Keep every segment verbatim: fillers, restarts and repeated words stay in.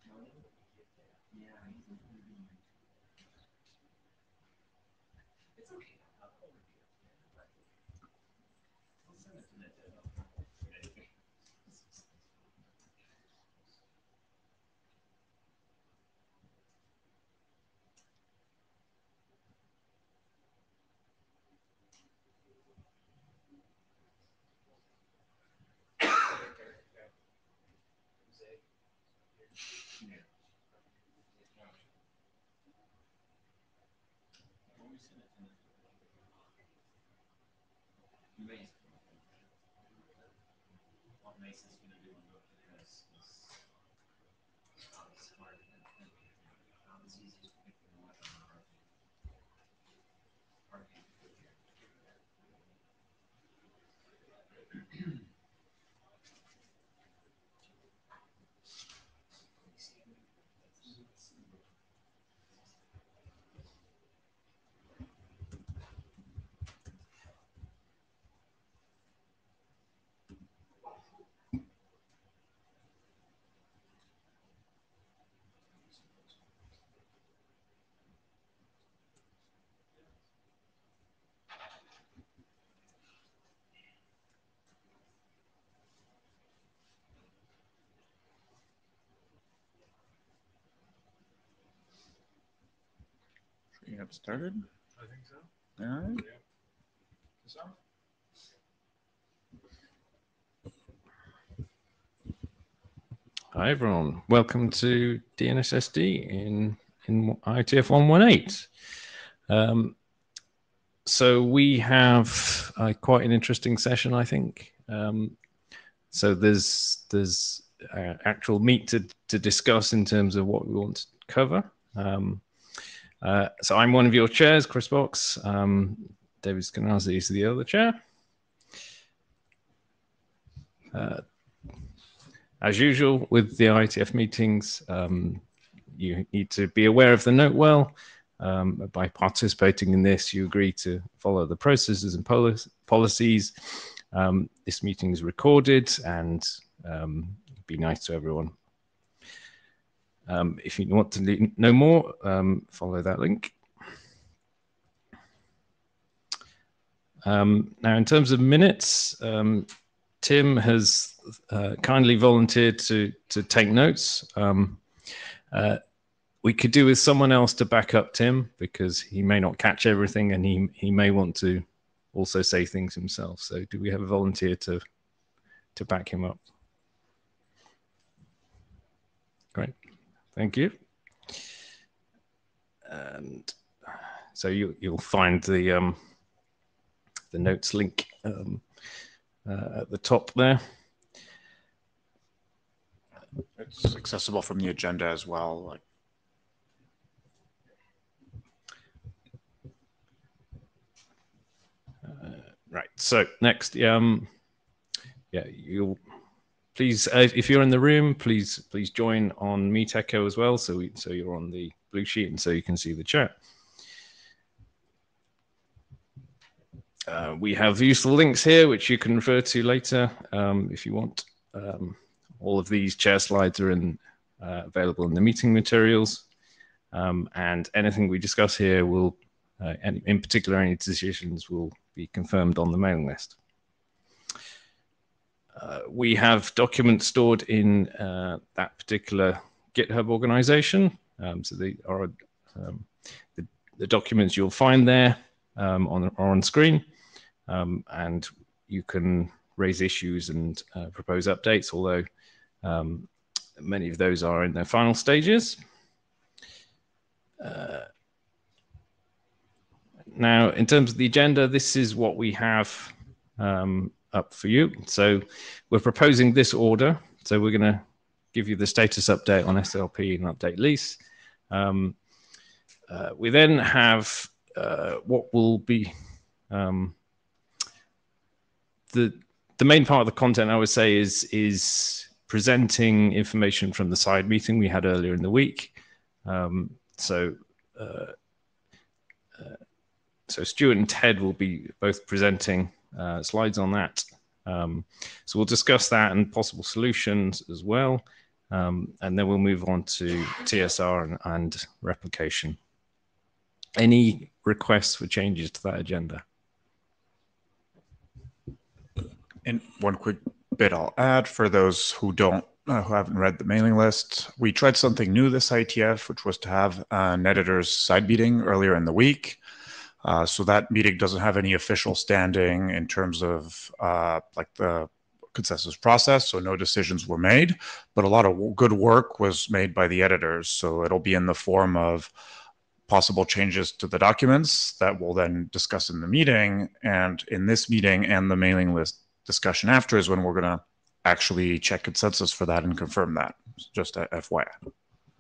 Should we get started? I think so. All right. Yeah. So? Hi everyone, welcome to D N S S D in, in I E T F one one eight. Um, so we have uh, quite an interesting session, I think. Um, so there's there's uh, actual meat to, to discuss in terms of what we want to cover. Um, uh, so I'm one of your chairs, Chris Box. Um, David Skenazi is the other chair. Uh, As usual with the I E T F meetings, um, you need to be aware of the note well. Um, by participating in this, you agree to follow the processes and polic policies. Um, this meeting is recorded, and um, be nice to everyone. Um, if you want to know more, um, follow that link. Um, now, in terms of minutes, um, Tim has uh, kindly volunteered to to take notes. Um, uh, we could do with someone else to back up Tim because he may not catch everything, and he he may want to also say things himself. So, do we have a volunteer to to back him up? Great, thank you. And so you you'll find the um, the notes link um, uh, at the top there. It's accessible from the agenda as well. Like, uh, right. So next, um, yeah, you'll please, uh, if you're in the room, please please join on Meet Echo as well. So we, so you're on the blue sheet, and so you can see the chat. Uh, we have useful links here, which you can refer to later um, if you want. Um, all of these chair slides are in, uh, available in the meeting materials. Um, and anything we discuss here will, uh, and in particular, any decisions will be confirmed on the mailing list. Uh, we have documents stored in uh, that particular GitHub organization. Um, so they are um, the, the documents you'll find there um, on, are on screen. Um, and you can raise issues and uh, propose updates, although um, many of those are in their final stages. Uh, now, in terms of the agenda, this is what we have um, up for you. So we're proposing this order. So we're going to give you the status update on S L P and update lease. Um, uh, we then have uh, what will be um, the the main part of the content, I would say, is is presenting information from the side meeting we had earlier in the week. Um, so, uh, uh, so Stuart and Ted will be both presenting uh, slides on that. Um, so we'll discuss that and possible solutions as well. Um, and then we'll move on to T S R and, and replication. Any requests for changes to that agenda? And one quick bit I'll add for those who don't, uh, who haven't read the mailing list. We tried something new this I E T F, which was to have an editor's side meeting earlier in the week. Uh, so that meeting doesn't have any official standing in terms of uh, like the consensus process. So no decisions were made, but a lot of good work was made by the editors. So it'll be in the form of possible changes to the documents that we'll then discuss in the meeting. And in this meeting and the mailing list discussion after is when we're going to actually check consensus for that and confirm that. Just a F Y I.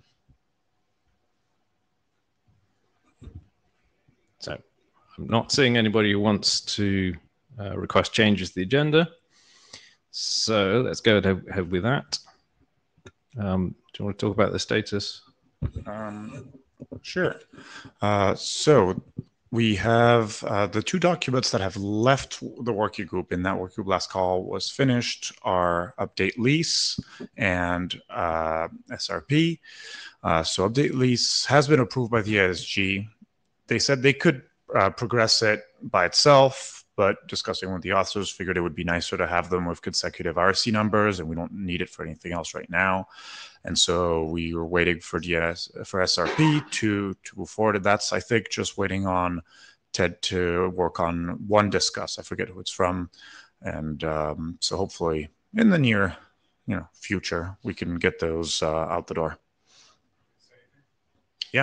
So I'm not seeing anybody who wants to uh, request changes to the agenda. So let's go ahead with that. Um, do you want to talk about the status? Um, sure. Uh, so we have uh, the two documents that have left the working group in that working group last call was finished are update lease and uh, S R P. Uh, so update lease has been approved by the A S G. They said they could uh, progress it by itself, but discussing with the authors figured it would be nicer to have them with consecutive R C numbers, and we don't need it for anything else right now. And so we were waiting for D N S for S R P to to move forward. And that's, I think, just waiting on Ted to work on one discuss. I forget who it's from, and um, so hopefully in the near, you know, future we can get those uh, out the door. Yeah.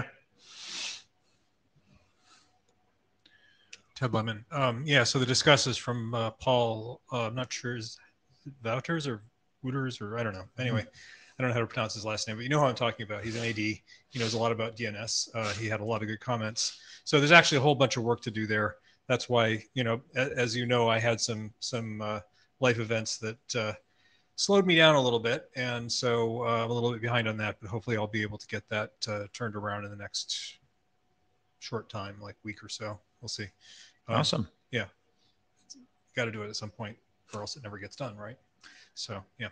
Ted Lemon. Um, yeah, so the discuss is from uh, Paul, uh, I'm not sure, is it Wouters or Wooters or I don't know. Anyway, I don't know how to pronounce his last name, but you know who I'm talking about. He's an A D. He knows a lot about D N S. Uh, he had a lot of good comments. So there's actually a whole bunch of work to do there. That's why, you know, as you know, I had some some uh, life events that uh, slowed me down a little bit. And so uh, I'm a little bit behind on that, but hopefully I'll be able to get that uh, turned around in the next short time, like week or so. We'll see. Um, Awesome. Yeah. Got to do it at some point or else it never gets done, right? So, yeah.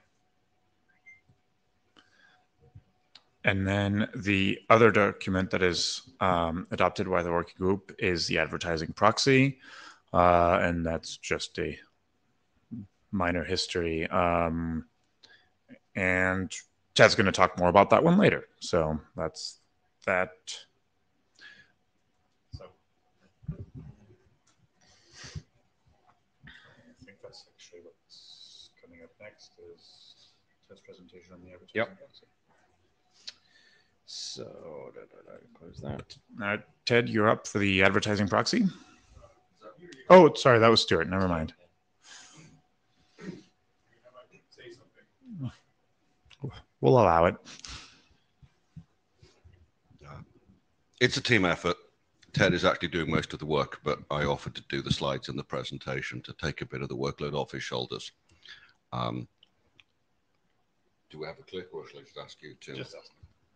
And then the other document that is um, adopted by the working group is the advertising proxy. Uh, and that's just a minor history. Um, and Ted's going to talk more about that one later. So that's that. So I think that's actually what's coming up next is Ted's presentation on the advertising Yep. proxy. So da, da, da, close that. Uh, Ted, you're up for the advertising proxy. Oh, sorry, that was Stuart. Never mind. We'll allow it. It's a team effort. Ted is actually doing most of the work, but I offered to do the slides in the presentation to take a bit of the workload off his shoulders. Um, do we have a click, or shall I just ask you to? Just ask.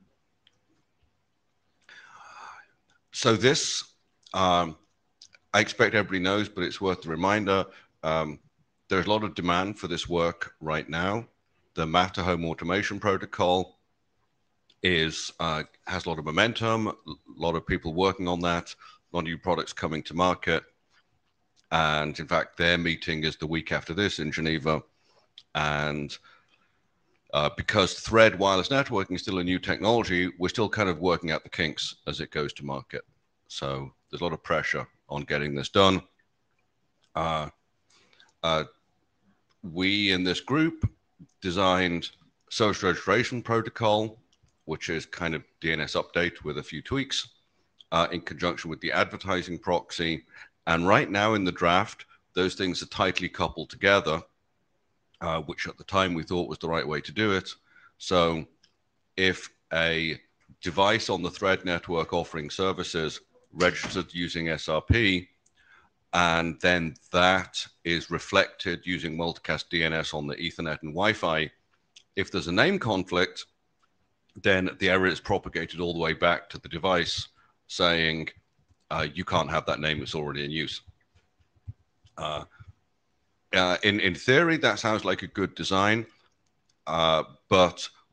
So this, um, I expect everybody knows, but it's worth the reminder. Um, there's a lot of demand for this work right now. The Matter Home Automation Protocol is uh, has a lot of momentum, a lot of people working on that, a lot of new products coming to market. And in fact, their meeting is the week after this in Geneva. And uh, because thread wireless networking is still a new technology, we're still kind of working out the kinks as it goes to market. So there's a lot of pressure on getting this done. Uh, uh, we in this group designed social registration protocol, which is kind of D N S update with a few tweaks uh, in conjunction with the advertising proxy. And right now in the draft, those things are tightly coupled together, uh, which at the time we thought was the right way to do it. So if a device on the thread network offering services registered using S R P, and then that is reflected using multicast D N S on the Ethernet and Wi-Fi, if there's a name conflict, then the error is propagated all the way back to the device saying, uh, you can't have that name, it's already in use. Uh, uh, in, in theory, that sounds like a good design, uh, but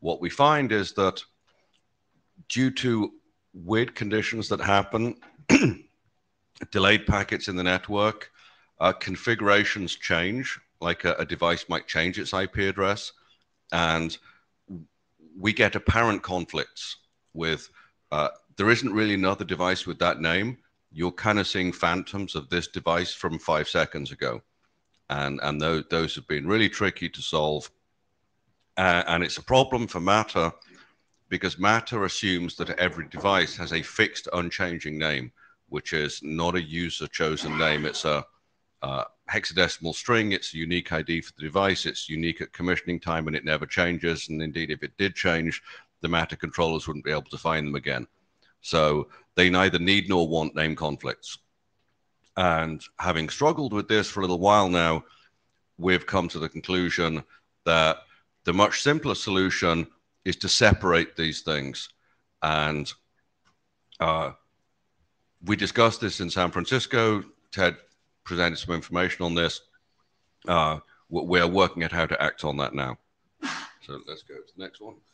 what we find is that due to weird conditions that happen, delayed packets in the network, uh, configurations change, like a, a device might change its I P address, and we get apparent conflicts with, uh, there isn't really another device with that name. You're kind of seeing phantoms of this device from five seconds ago. And, and those, those have been really tricky to solve. Uh, and it's a problem for Matter because Matter assumes that every device has a fixed, unchanging name, which is not a user-chosen name. It's a uh, hexadecimal string. It's a unique I D for the device. It's unique at commissioning time, and it never changes. And indeed, if it did change, the Matter controllers wouldn't be able to find them again. So they neither need nor want name conflicts. And having struggled with this for a little while now, we've come to the conclusion that the much simpler solution is to separate these things. And uh, we discussed this in San Francisco. Ted presented some information on this. Uh, we are working at how to act on that now. So let's go to the next one.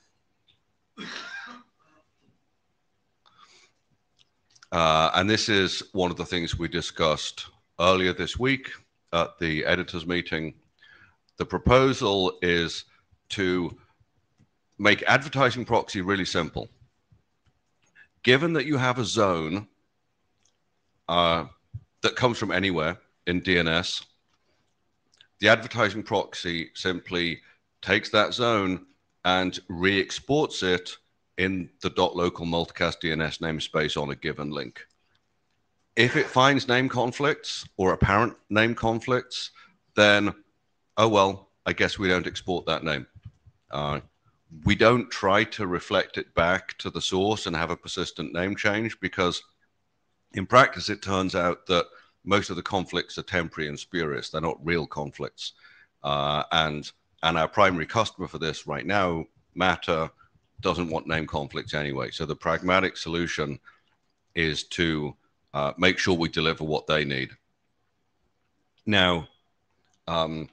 Uh, and this is one of the things we discussed earlier this week at the editors meeting. The proposal is to make advertising proxy really simple. Given that you have a zone uh, that comes from anywhere in D N S, the advertising proxy simply takes that zone and re-exports it in the .local multicast D N S namespace on a given link. If it finds name conflicts or apparent name conflicts, then, oh, well, I guess we don't export that name. Uh, we don't try to reflect it back to the source and have a persistent name change because in practice, it turns out that most of the conflicts are temporary and spurious. They're not real conflicts. Uh, and, and our primary customer for this right now, Matter, doesn't want name conflicts anyway. So the pragmatic solution is to uh, make sure we deliver what they need. Now, um,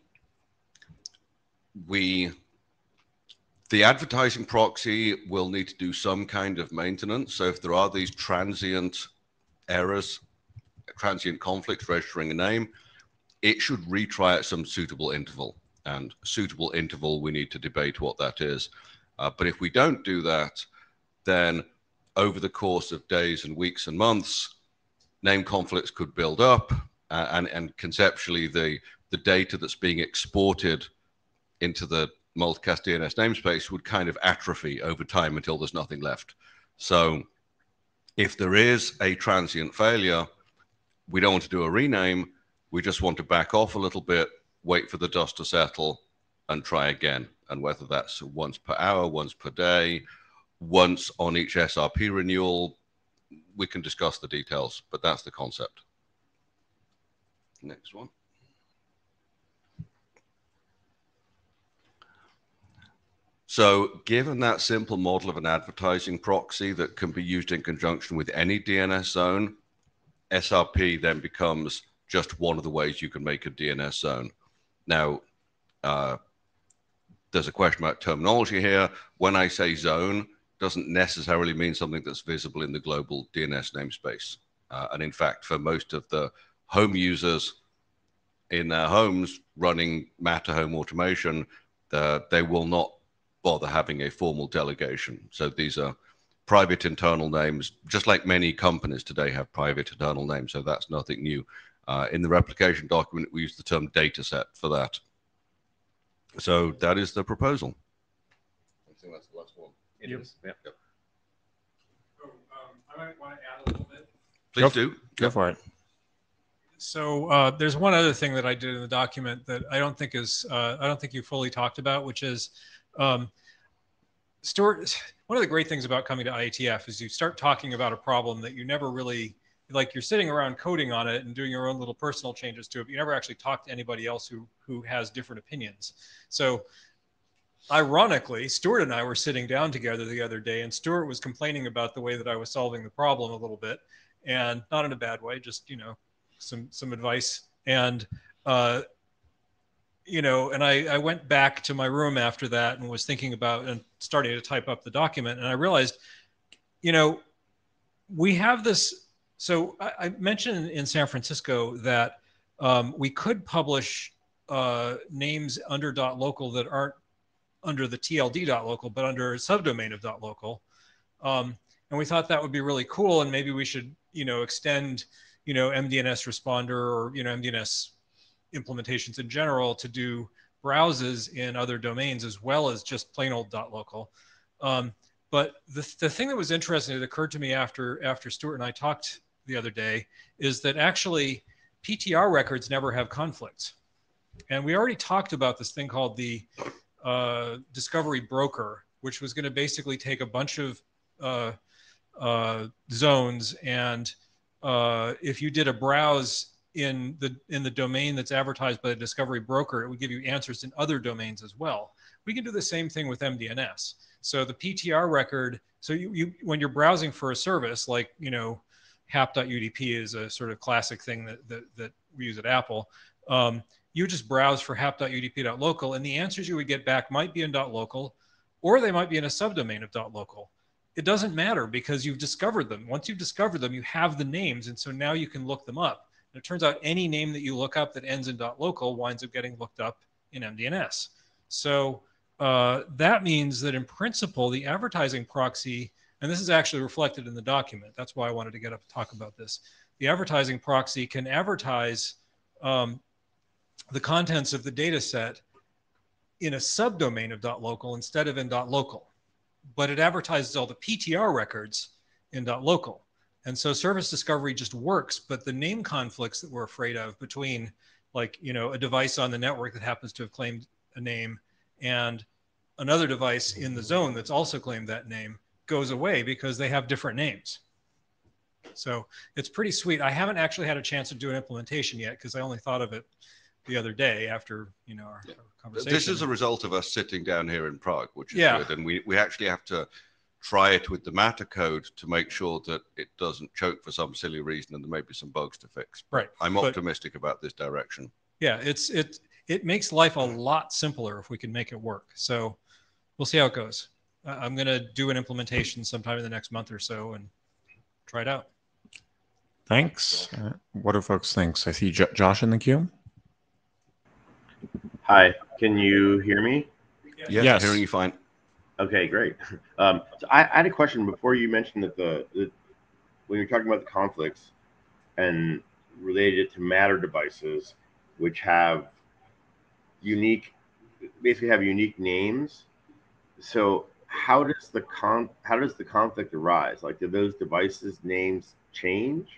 we, the advertising proxy will need to do some kind of maintenance. So if there are these transient errors, transient conflicts registering a name, it should retry at some suitable interval. And suitable interval, we need to debate what that is. Uh, but if we don't do that, then over the course of days and weeks and months, name conflicts could build up, uh, and, and conceptually the, the data that's being exported into the multicast D N S namespace would kind of atrophy over time until there's nothing left. So if there is a transient failure, we don't want to do a rename. We just want to back off a little bit, wait for the dust to settle, and try again. And whether that's once per hour, once per day, once on each S R P renewal, we can discuss the details, but that's the concept. Next one. So given that simple model of an advertising proxy that can be used in conjunction with any D N S zone, S R P then becomes just one of the ways you can make a D N S zone. Now, uh, there's a question about terminology here. When I say zone, doesn't necessarily mean something that's visible in the global D N S namespace. Uh, and in fact, for most of the home users in their homes running Matter home automation, the, they will not bother having a formal delegation. So these are private internal names, just like many companies today have private internal names. So that's nothing new. Uh, in the replication document, we use the term dataset for that. So that is the proposal. I think that's the last one. It Yep. is. Yep. Yep. So, um, I might want to add a little bit. Please Go, do. Go for it. So uh, there's one other thing that I did in the document that I don't think is uh, I don't think you fully talked about, which is um, Stuart. One of the great things about coming to I E T F is you start talking about a problem that you never really like. You're sitting around coding on it and doing your own little personal changes to it, but you never actually talk to anybody else who who has different opinions. So ironically, Stuart and I were sitting down together the other day, and Stuart was complaining about the way that I was solving the problem a little bit, and not in a bad way, just, you know, some some advice. And uh, you know, and I, I went back to my room after that and was thinking about and starting to type up the document. And I realized, you know, we have this. So I, I mentioned in San Francisco that um, we could publish uh, names under .local that aren't under the T L D .local, but under a subdomain of .local. Um, and we thought that would be really cool. And maybe we should, you know, extend, you know, M D N S responder or, you know, M D N S implementations in general to do browses in other domains as well as just plain old .local. Um, but the, the thing that was interesting, it occurred to me after, after Stuart and I talked the other day, is that actually P T R records never have conflicts. And we already talked about this thing called the uh, discovery broker, which was going to basically take a bunch of uh, uh, zones, and uh, if you did a browse in the in the domain that's advertised by the discovery broker, it would give you answers in other domains as well. We can do the same thing with M D N S. So the P T R record, so you, you when you're browsing for a service like, you know, hap dot U D P is a sort of classic thing that that, that we use at Apple. Um, you just browse for hap dot U D P dot local, and the answers you would get back might be in .local, or they might be in a subdomain of .local. It doesn't matter because you've discovered them. Once you've discovered them, you have the names, and so now you can look them up. And it turns out any name that you look up that ends in .local winds up getting looked up in M D N S. So uh, that means that in principle, the advertising proxy, and this is actually reflected in the document. That's why I wanted to get up and talk about this. The advertising proxy can advertise um, the contents of the data set in a subdomain of .local instead of in .local. But it advertises all the P T R records in .local. And so service discovery just works, but the name conflicts that we're afraid of between, like, you know, a device on the network that happens to have claimed a name and another device in the zone that's also claimed that name goes away because they have different names. So it's pretty sweet. I haven't actually had a chance to do an implementation yet because I only thought of it the other day after, you know, our, yeah. our conversation. This is a result of us sitting down here in Prague, which is yeah. good. And we, we actually have to try it with the Matter code to make sure that it doesn't choke for some silly reason and there may be some bugs to fix. Right. I'm but, optimistic about this direction. Yeah, it's it it makes life a lot simpler if we can make it work. So we'll see how it goes. Uh, I'm going to do an implementation sometime in the next month or so and try it out. Thanks. Uh, what do folks think? So I see J Josh in the queue. Hi, can you hear me? Yes, Yes. hearing you fine. Okay, great. Um, so I, I had a question before you mentioned that the, the when you're talking about the conflicts and related it to Matter devices, which have unique, basically have unique names. So how does the con how does the conflict arise? Like, do those devices' names change?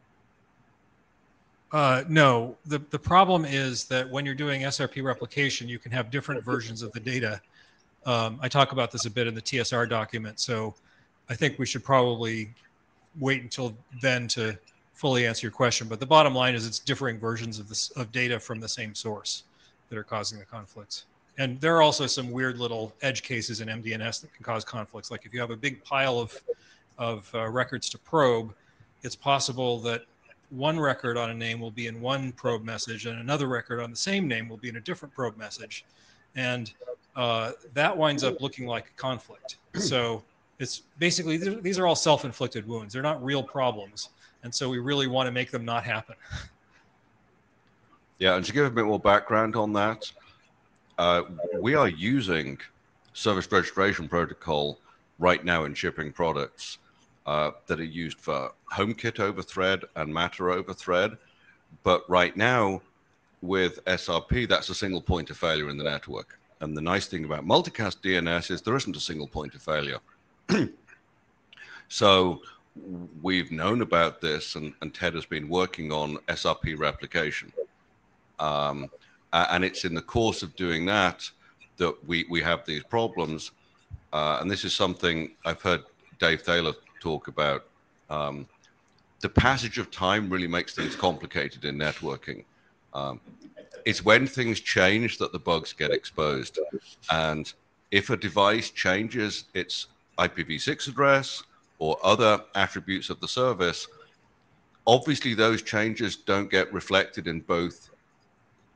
Uh, no, the, the problem is that when you're doing S R P replication, you can have different versions of the data. Um, I talk about this a bit in the T S R document, so I think we should probably wait until then to fully answer your question. But the bottom line is it's differing versions of this of data from the same source that are causing the conflicts. And there are also some weird little edge cases in M D N S that can cause conflicts. Like if you have a big pile of, of uh, records to probe, it's possible that one record on a name will be in one probe message and another record on the same name will be in a different probe message. And uh, that winds up looking like a conflict. So it's basically, these are all self-inflicted wounds. They're not real problems. And so we really want to make them not happen. Yeah, and to give a bit more background on that, uh, we are using service registration protocol right now in shipping products uh, that are used for HomeKit over thread and Matter over thread. But right now with S R P, that's a single point of failure in the network. And the nice thing about multicast D N S is there isn't a single point of failure. So we've known about this, and, and Ted has been working on S R P replication. Um, and it's in the course of doing that that we, we have these problems. Uh, and this is something I've heard Dave Thaler talk about. Um, the passage of time really makes things complicated in networking. Um, it's when things change that the bugs get exposed. And if a device changes its I P v six address or other attributes of the service, obviously those changes don't get reflected in both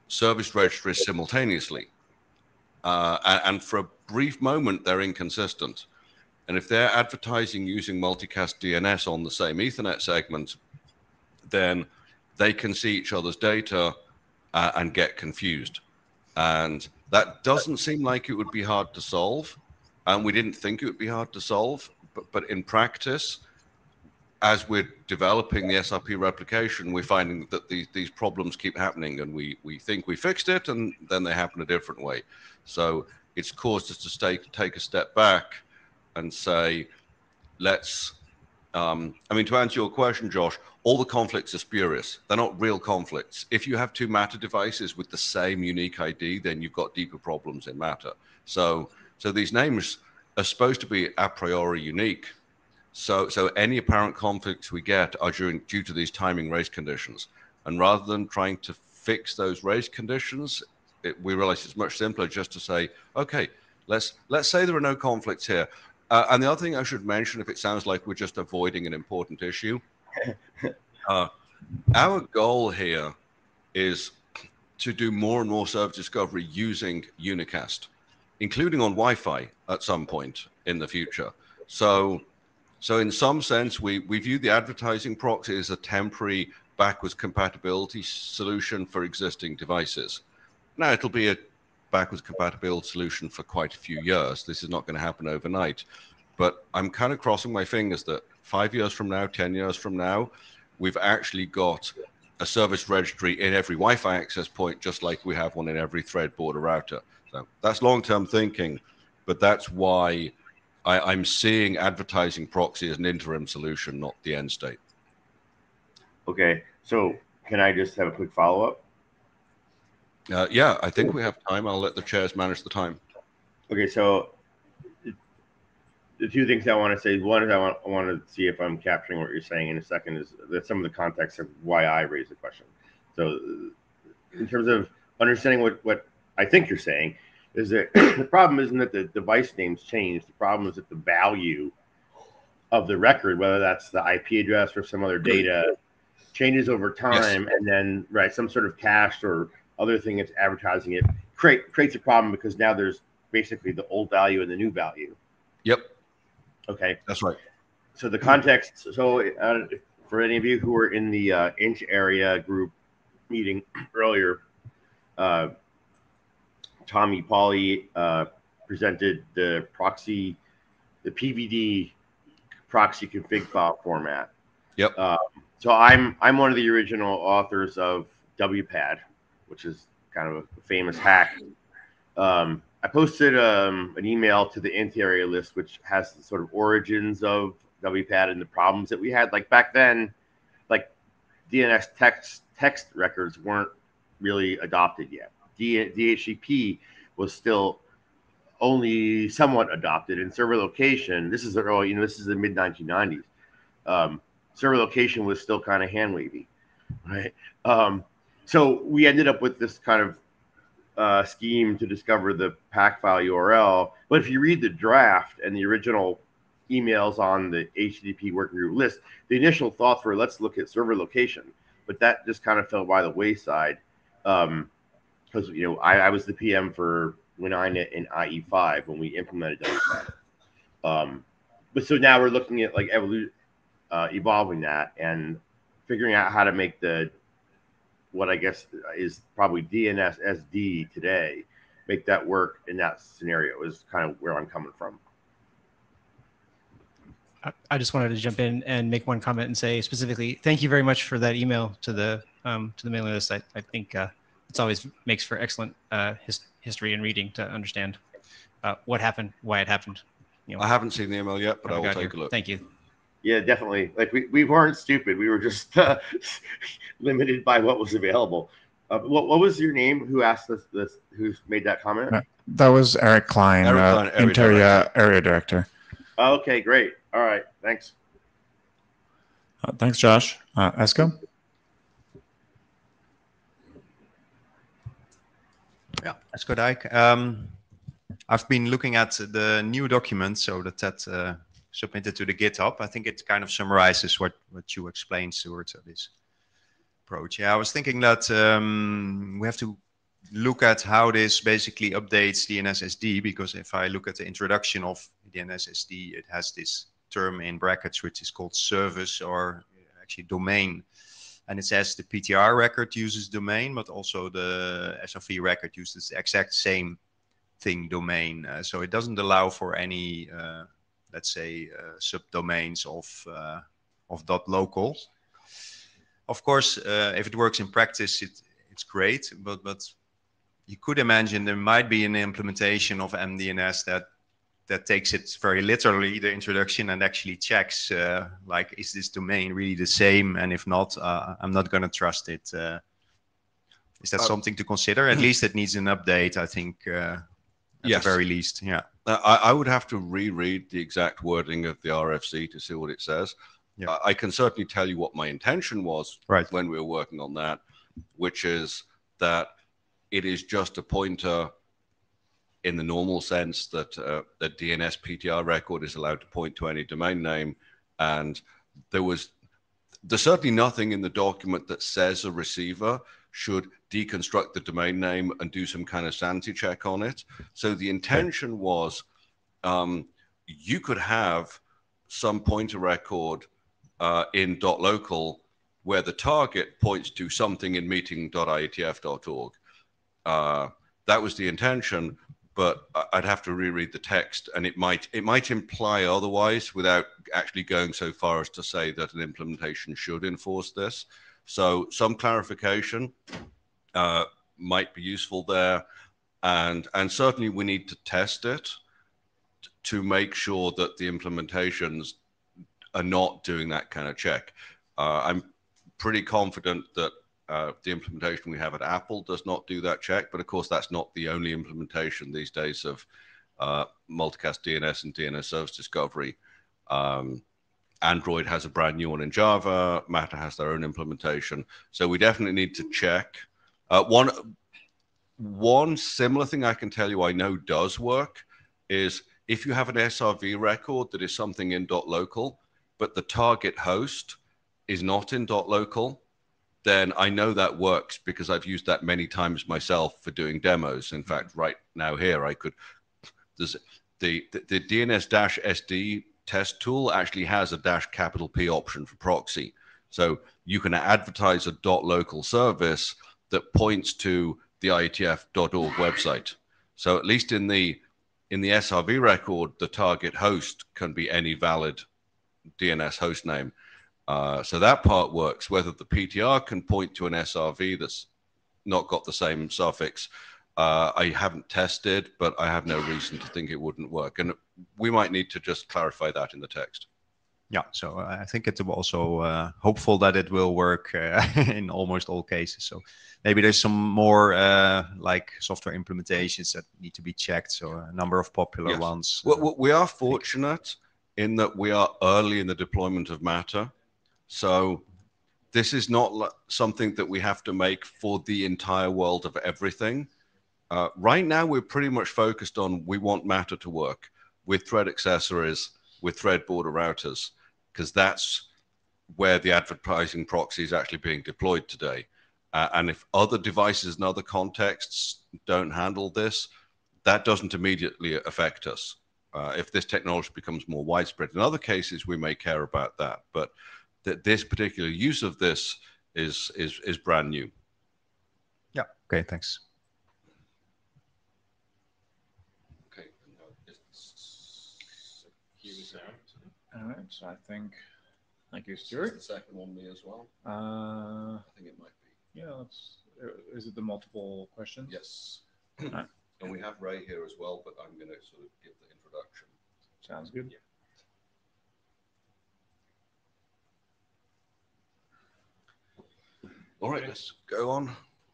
service registries simultaneously. Uh, and, and for a brief moment, they're inconsistent. And if they're advertising using multicast D N S on the same Ethernet segment, then they can see each other's data uh, and get confused. And that doesn't seem like it would be hard to solve. And we didn't think it would be hard to solve. But, but in practice, as we're developing the S R P replication, we're finding that these, these problems keep happening, and we, we think we fixed it, and then they happen a different way. So it's caused us to stay, take a step back and say, let's, um, I mean, to answer your question, Josh, all the conflicts are spurious. They're not real conflicts. If you have two Matter devices with the same unique I D, then you've got deeper problems in Matter. So, so these names are supposed to be a priori unique. So, so any apparent conflicts we get are due, due to these timing race conditions. And rather than trying to fix those race conditions, it, we realize it's much simpler just to say, okay, let's, let's say there are no conflicts here. Uh, and the other thing I should mention, if it sounds like we're just avoiding an important issue, uh, our goal here is to do more and more service discovery using unicast, including on Wi-Fi at some point in the future. So, so in some sense, we, we view the advertising proxy as a temporary backwards compatibility solution for existing devices. Now, it'll be a backwards compatibility solution for quite a few years. This is not going to happen overnight. But I'm kind of crossing my fingers that five years from now, ten years from now, we've actually got a service registry in every Wi-Fi access point, just like we have one in every thread border router. So that's long-term thinking, but that's why I, I'm seeing advertising proxy as an interim solution, not the end state. Okay, so can I just have a quick follow-up? Uh, yeah, I think we have time. I'll let the chairs manage the time. Okay, so the two things I want to say, one is I want, I want to see if I'm capturing what you're saying, and the second is that some of the context of why I raised the question. So in terms of understanding what, what I think you're saying, is that the problem isn't that the device names change. The problem is that the value of the record, whether that's the I P address or some other data, changes over time. Yes. And then, right, some sort of cache or other thing that's advertising it create, creates a problem because now there's basically the old value and the new value. Yep. Okay. That's right. So the context, so uh, for any of you who were in the uh, inch area group meeting earlier, uh, Tommy Pauly uh, presented the proxy, the P V D proxy config file format. Yep. Uh, so I'm I'm one of the original authors of W PAD, which is kind of a famous hack. Um, I posted um, an email to the int area list, which has the sort of origins of W PAD and the problems that we had. Like back then, like D N S text text records weren't really adopted yet. D H C P was still only somewhat adopted, and server location. This is the early, you know, this is the mid nineteen nineties. Um, server location was still kind of hand wavy, right? Um, so we ended up with this kind of uh, scheme to discover the P A C file U R L. But if you read the draft and the original emails on the H T T P working group list, the initial thoughts were let's look at server location, but that just kind of fell by the wayside. Um, Because you know, I, I was the P M for WinINet and I E five when we implemented W PAD. Um, but so now we're looking at like evolu- uh, evolving that and figuring out how to make the what I guess is probably D N S S D today, make that work in that scenario is kind of where I'm coming from. I just wanted to jump in and make one comment and say specifically, thank you very much for that email to the um, to the mailing list. I, I think uh, it's always makes for excellent uh, his, history and reading to understand uh, what happened, why it happened. You know, I haven't seen the email yet, but I will take here. a look. Thank you. Yeah, definitely. Like we, we weren't stupid. We were just uh, limited by what was available. Uh, what what was your name? Who asked this? This who made that comment? Uh, that was Eric Klein, Eric uh, Klein, area Interior director. Area Director. Okay, great. All right, thanks. Uh, thanks, Josh. Uh, Esko? Yeah, Esko Dijk. Um, I've been looking at the new document, so that that uh, submitted to the GitHub. I think it kind of summarizes what, what you explained, Stuart, of this approach. Yeah, I was thinking that um, we have to look at how this basically updates D N S S D, because if I look at the introduction of D N S S D, it has this term in brackets which is called service, or actually domain. And it says the P T R record uses domain, but also the S R V record uses the exact same thing, domain. Uh, so it doesn't allow for any, uh, let's say, uh, subdomains of uh, of .local. Of course, uh, if it works in practice, it, it's great, but but you could imagine there might be an implementation of M D N S that that takes it very literally, the introduction, and actually checks uh, like, is this domain really the same? And if not, uh, I'm not going to trust it. Uh, is that uh, something to consider? At least it needs an update, I think, uh, at yes. the very least. Yeah. Uh, I, I would have to reread the exact wording of the R F C to see what it says. Yeah. Uh, I can certainly tell you what my intention was right. when we were working on that, which is that it is just a pointer in the normal sense that uh, the D N S P T R record is allowed to point to any domain name. And there was, there's certainly nothing in the document that says a receiver should deconstruct the domain name and do some kind of sanity check on it. So the intention okay. was um, you could have some pointer record uh, in .local where the target points to something in meeting dot I E T F dot org. Uh, that was the intention, but I'd have to reread the text, and it might it might imply otherwise without actually going so far as to say that an implementation should enforce this. So some clarification uh, might be useful there, and and certainly we need to test it to make sure that the implementations are not doing that kind of check. Uh, I'm pretty confident that Uh, the implementation we have at Apple does not do that check, but of course that's not the only implementation these days of uh, multicast D N S and D N S service discovery. Um, Android has a brand new one in Java. Matter has their own implementation. So we definitely need to check. Uh, one, one similar thing I can tell you I know does work is if you have an S R V record that is something in .local, but the target host is not in .local, then I know that works because I've used that many times myself for doing demos. In fact, right now here, I could, there's the, the, the D N S S D test tool actually has a dash capital P option for proxy. So you can advertise a .local service that points to the I E T F dot org website. So at least in the, in the S R V record, the target host can be any valid D N S host name. Uh, so that part works. Whether the P T R can point to an S R V that's not got the same suffix, uh, I haven't tested, but I have no reason to think it wouldn't work. And we might need to just clarify that in the text. Yeah, so uh, I think it's also uh, hopeful that it will work uh, in almost all cases. So maybe there's some more uh, like software implementations that need to be checked. So a number of popular yes. ones. Well, uh, we are fortunate in that we are early in the deployment of Matter. So this is not something that we have to make for the entire world of everything. Uh, right now, we're pretty much focused on we want Matter to work with thread accessories, with thread border routers, because that's where the advertising proxy is actually being deployed today. Uh, and if other devices and other contexts don't handle this, that doesn't immediately affect us. Uh, if this technology becomes more widespread in other cases, we may care about that. But that this particular use of this is is is brand new. Yeah. Okay. Thanks. Okay. All right. So I think. Thank you, Stuart. Is the second one me as well? Uh, I think it might be. Yeah. Let's. Is it the multiple questions? Yes. All right. And we have Ray here as well, but I'm going to sort of give the introduction. Sounds good. Yeah. All right, let's go on.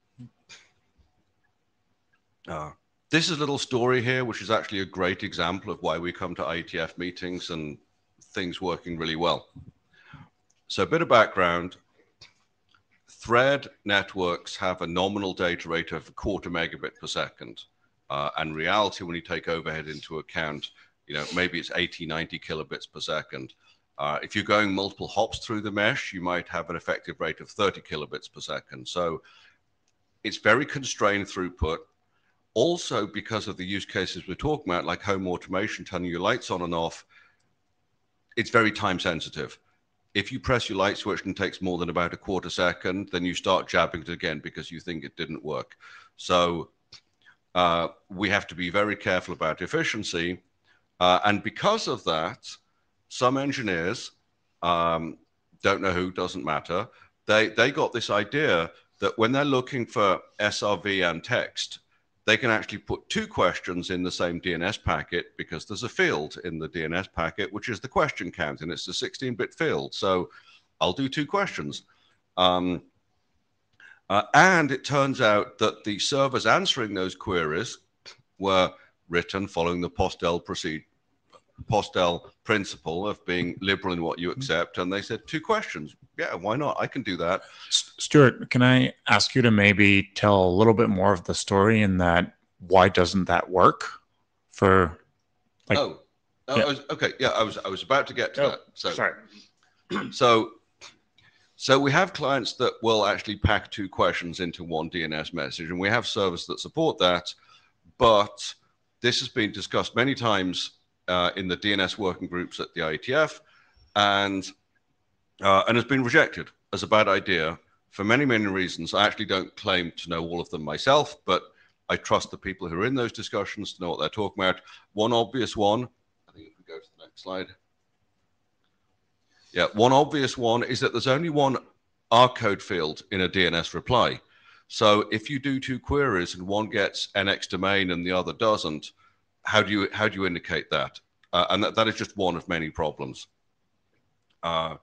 Uh, this is a little story here, which is actually a great example of why we come to I E T F meetings and things working really well. So a bit of background. Thread networks have a nominal data rate of a quarter megabit per second. Uh, and reality, when you take overhead into account, you know, maybe it's eighty, ninety kilobits per second. Uh, if you're going multiple hops through the mesh, you might have an effective rate of thirty kilobits per second. So it's very constrained throughput. Also, because of the use cases we're talking about, like home automation, turning your lights on and off, it's very time sensitive. If you press your light switch and it takes more than about a quarter second, then you start jabbing it again because you think it didn't work. So uh, we have to be very careful about efficiency. Uh, and because of that, some engineers, um, don't know who, doesn't matter, they, they got this idea that when they're looking for S R V and text, they can actually put two questions in the same D N S packet because there's a field in the D N S packet, which is the question count, and it's a sixteen bit field. So I'll do two questions. Um, uh, and it turns out that the servers answering those queries were written following the Postel procedure, Postel principle of being liberal in what you accept. And they said, two questions. Yeah, why not? I can do that. Stuart, can I ask you to maybe tell a little bit more of the story in that why doesn't that work for like oh, oh yeah. I was, okay yeah I was I was about to get to oh, that. So sorry. so so we have clients that will actually pack two questions into one D N S message, and we have servers that support that, but this has been discussed many times uh, in the D N S working groups at the I E T F, and Uh, and has been rejected as a bad idea for many, many reasons. I actually don't claim to know all of them myself, but I trust the people who are in those discussions to know what they're talking about. One obvious one, I think if we go to the next slide. Yeah, one obvious one is that there's only one R code field in a D N S reply. So if you do two queries and one gets N X domain and the other doesn't, how do you, how do you indicate that? Uh, and that, that is just one of many problems. Uh,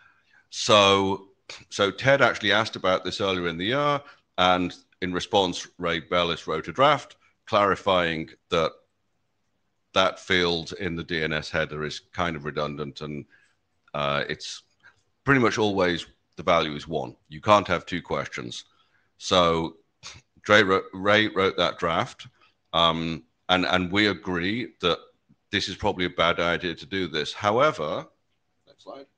So, so Ted actually asked about this earlier in the year, and in response, Ray Bellis wrote a draft clarifying that that field in the D N S header is kind of redundant, and uh, it's pretty much always the value is one. You can't have two questions. So Ray wrote, Ray wrote that draft, um, and, and we agree that this is probably a bad idea to do this. However, next slide.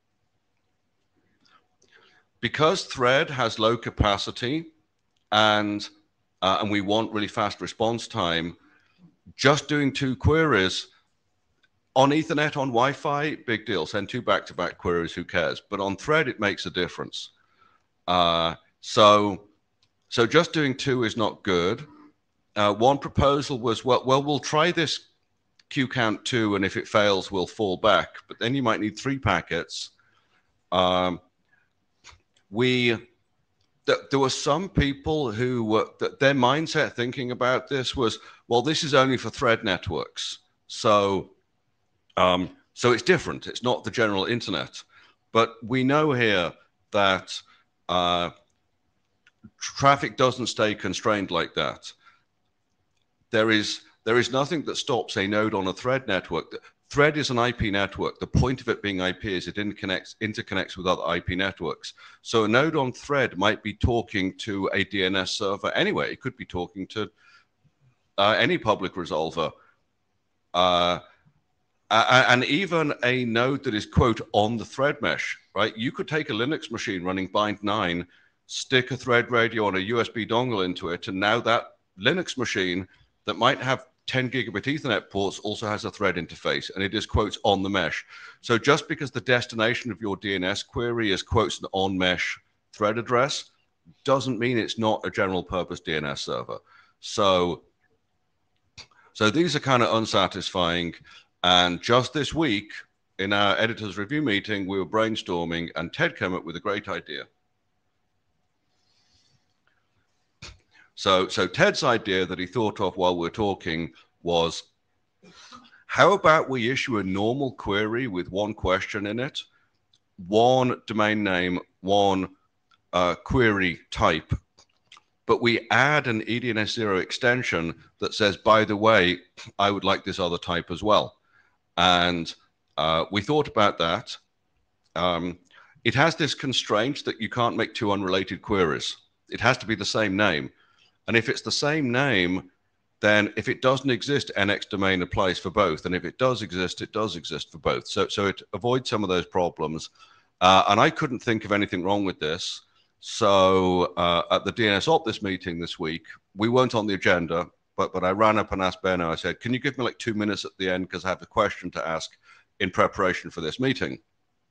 Because Thread has low capacity and, uh, and we want really fast response time, just doing two queries on Ethernet, on Wi-Fi, big deal. Send two back-to-back queries, who cares? But on Thread, it makes a difference. Uh, so, so just doing two is not good. Uh, one proposal was, well, well, we'll try this Q count two, and if it fails, we'll fall back. But then you might need three packets. Um, We, th there were some people who were, th their mindset thinking about this was, well, this is only for Thread networks. So, um, so it's different. It's not the general internet. But we know here that uh, traffic doesn't stay constrained like that. There is, there is nothing that stops a node on a Thread network. Thread is an I P network. The point of it being I P is it interconnects, interconnects with other I P networks. So a node on Thread might be talking to a D N S server anyway. It could be talking to uh, any public resolver. Uh, and even a node that is, quote, on the Thread mesh, right? You could take a Linux machine running bind nine, stick a Thread radio on a U S B dongle into it, and now that Linux machine that might have ten gigabit Ethernet ports also has a Thread interface, and it is, quotes, on the mesh. So just because the destination of your D N S query is, quotes, an on-mesh Thread address doesn't mean it's not a general purpose D N S server. So, so these are kind of unsatisfying. And just this week, in our editor's review meeting, we were brainstorming, and Ted came up with a great idea. So, so Ted's idea that he thought of while we were talking was, how about we issue a normal query with one question in it, one domain name, one uh, query type, but we add an E D N S zero extension that says, by the way, I would like this other type as well. And uh, we thought about that. Um, it has this constraint that you can't make two unrelated queries. It has to be the same name. And if it's the same name, then if it doesn't exist, N X domain applies for both. And if it does exist, it does exist for both. So, so it avoids some of those problems. Uh, and I couldn't think of anything wrong with this. So uh, at the D N S Optus meeting this week, we weren't on the agenda, but, but I ran up and asked Benno, I said, can you give me like two minutes at the end because I have a question to ask in preparation for this meeting?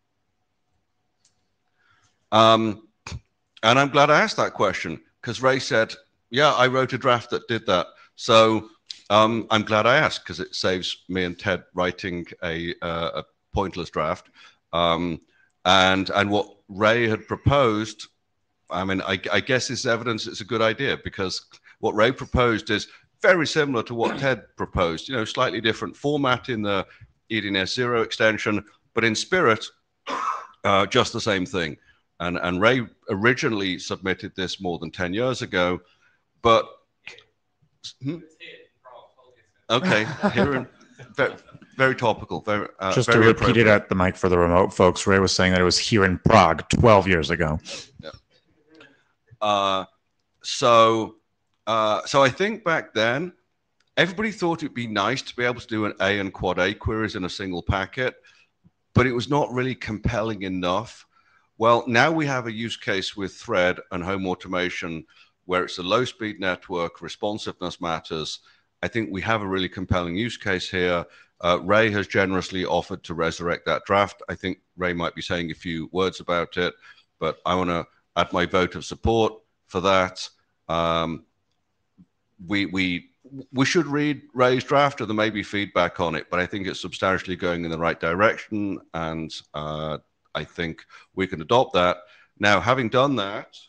Um, and I'm glad I asked that question because Ray said, yeah, I wrote a draft that did that. So um, I'm glad I asked because it saves me and Ted writing a, uh, a pointless draft. Um, and, and what Ray had proposed, I mean, I, I guess this evidence it's a good idea because what Ray proposed is very similar to what Ted proposed, you know, slightly different format in the E D N S zero extension, but in spirit, uh, just the same thing. And, and Ray originally submitted this more than ten years ago, but hmm? Okay, here in, very, very topical. Very, uh, Just very to repeat it at the mic for the remote folks, Ray was saying that it was here in Prague twelve years ago. Yeah. Uh, so, uh, so I think back then, everybody thought it'd be nice to be able to do an A and quad A queries in a single packet, but it was not really compelling enough. Well, now we have a use case with Thread and home automation where it's a low-speed network, responsiveness matters. I think we have a really compelling use case here. Uh, Ray has generously offered to resurrect that draft. I think Ray might be saying a few words about it, but I want to add my vote of support for that. Um, we, we, we should read Ray's draft, or there may be feedback on it, but I think it's substantially going in the right direction, and uh, I think we can adopt that. Now, having done that,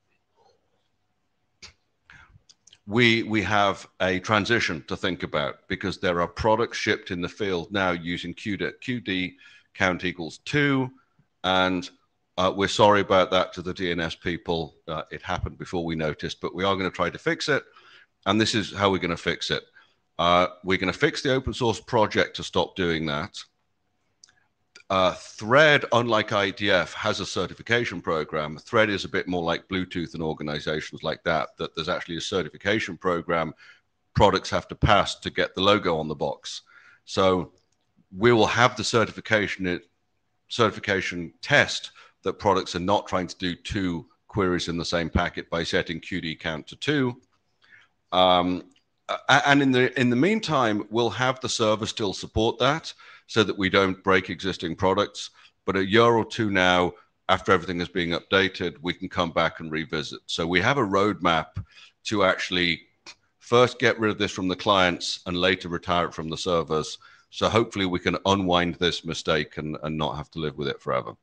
we, we have a transition to think about because there are products shipped in the field now using Q D, Q D count equals two, and uh, we're sorry about that to the D N S people. Uh, it happened before we noticed, but we are going to try to fix it, and this is how we're going to fix it. Uh, we're going to fix the open source project to stop doing that. Uh, Thread, unlike I E T F, has a certification program. Thread is a bit more like Bluetooth and organizations like that, that there's actually a certification program products have to pass to get the logo on the box. So we will have the certification, certification test that products are not trying to do two queries in the same packet by setting Q D count to two. Um, and in the, in the meantime, we'll have the server still support that, so that we don't break existing products. But a year or two now, after everything is being updated, we can come back and revisit. So we have a roadmap to actually first get rid of this from the clients and later retire it from the servers. So hopefully we can unwind this mistake and, and not have to live with it forever.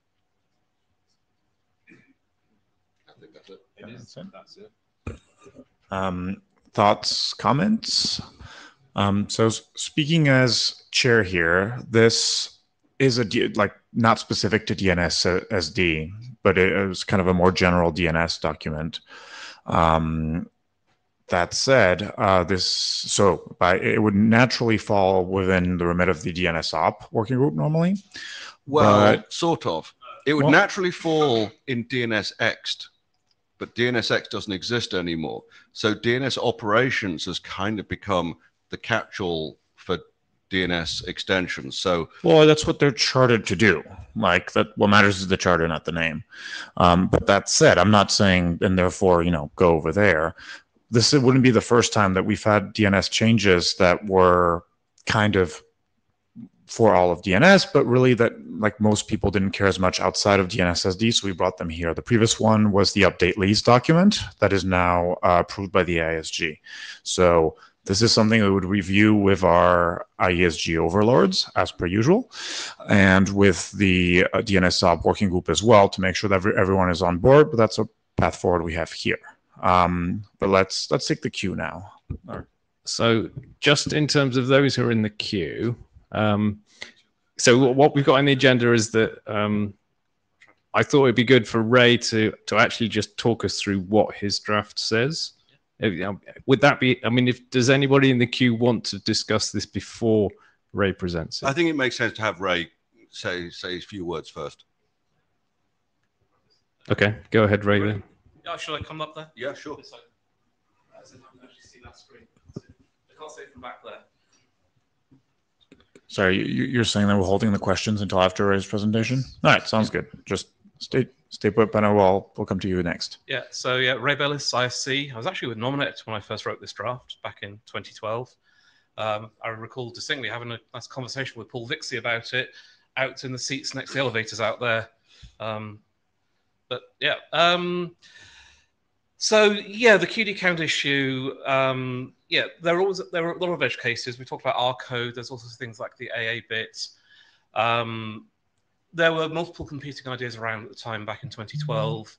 I think that's it. It is. That's it. Um, thoughts, comments? Um, so speaking as chair here, this is a like not specific to D N S S D, but it is kind of a more general D N S document. Um, that said, uh, this so by, it would naturally fall within the remit of the D N S O P working group normally. Well, but, sort of. It would well, naturally fall in D N S X, but D N S X doesn't exist anymore. So D N S operations has kind of become the catch-all for D N S extensions. So, well, that's what they're chartered to do. Like that, what matters is the charter, not the name. Um, but that said, I'm not saying, and therefore, you know, go over there. This wouldn't be the first time that we've had D N S changes that were kind of for all of D N S, but really that like most people didn't care as much outside of D N S S D, so we brought them here. The previous one was the update lease document that is now uh, approved by the I S G. So this is something we would review with our I E S G overlords, as per usual, and with the uh, D N S O P working group as well to make sure that every, everyone is on board, but that's a path forward we have here. Um, but let's let's take the queue now. Right. So just in terms of those who are in the queue, um, so what we've got on the agenda is that um, I thought it'd be good for Ray to, to actually just talk us through what his draft says. Would that be, I mean, if does anybody in the queue want to discuss this before Ray presents it? I think it makes sense to have Ray say say a few words first. Okay, go ahead, Ray. Then. Oh, should I come up there? Yeah, sure. I can actually see that screen. I can't see it from back there. Sorry, you, you're saying that we're holding the questions until after Ray's presentation? All right, sounds good. Just stay stay put, Benno. We'll, we'll come to you next. Yeah, so yeah, Ray Bellis, I S C. I was actually with Nominate when I first wrote this draft back in twenty twelve. Um, I recall distinctly having a nice conversation with Paul Vixie about it out in the seats next to the elevators out there. Um, but yeah, um, so yeah, the Q D count issue. Um, yeah, there are always there are a lot of edge cases. We talked about R code. There's also things like the A A bit. Um, there were multiple competing ideas around at the time back in twenty twelve,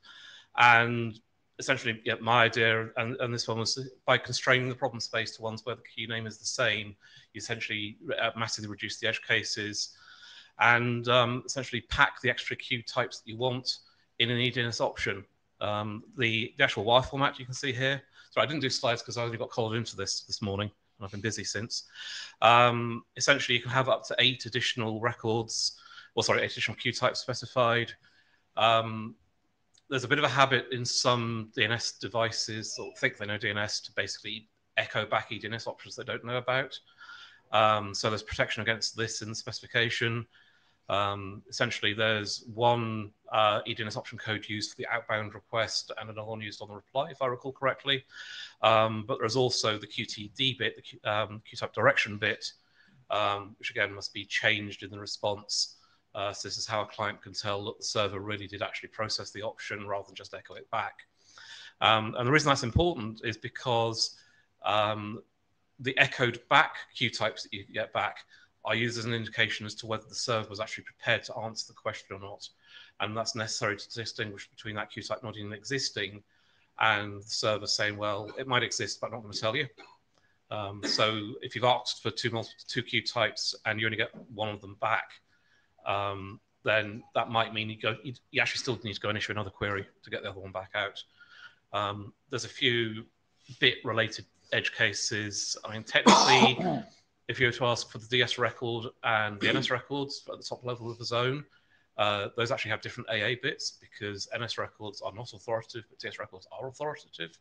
and essentially, yeah, my idea and, and this one was by constraining the problem space to ones where the key name is the same, you essentially uh, massively reduce the edge cases and um, essentially pack the extra queue types that you want in an E D N S option. Um, the, the actual wire format you can see here. So I didn't do slides because I only got collared into this this morning, and I've been busy since. Um, essentially, you can have up to eight additional records, or sorry, eight additional queue types specified. Um, There's a bit of a habit in some D N S devices, or think they know D N S, to basically echo back E D N S options they don't know about. Um, so there's protection against this in the specification. Um, essentially, there's one uh, E D N S option code used for the outbound request and another one used on the reply, if I recall correctly. Um, but there's also the Q T D bit, the Q, um, Q-type direction bit, um, which again must be changed in the response. Uh, so this is how a client can tell that the server really did actually process the option rather than just echo it back. Um, and the reason that's important is because um, the echoed back Q types that you get back are used as an indication as to whether the server was actually prepared to answer the question or not. And that's necessary to distinguish between that Q type not even existing and the server saying, well, it might exist, but I'm not going to tell you. Um, so if you've asked for two, two Q types and you only get one of them back, um, then that might mean you go. You, you actually still need to go and issue another query to get the other one back out. Um, there's a few bit-related edge cases. I mean, technically, if you were to ask for the D S record and the N S records at the top level of the zone, uh, those actually have different A A bits because N S records are not authoritative, but D S records are authoritative.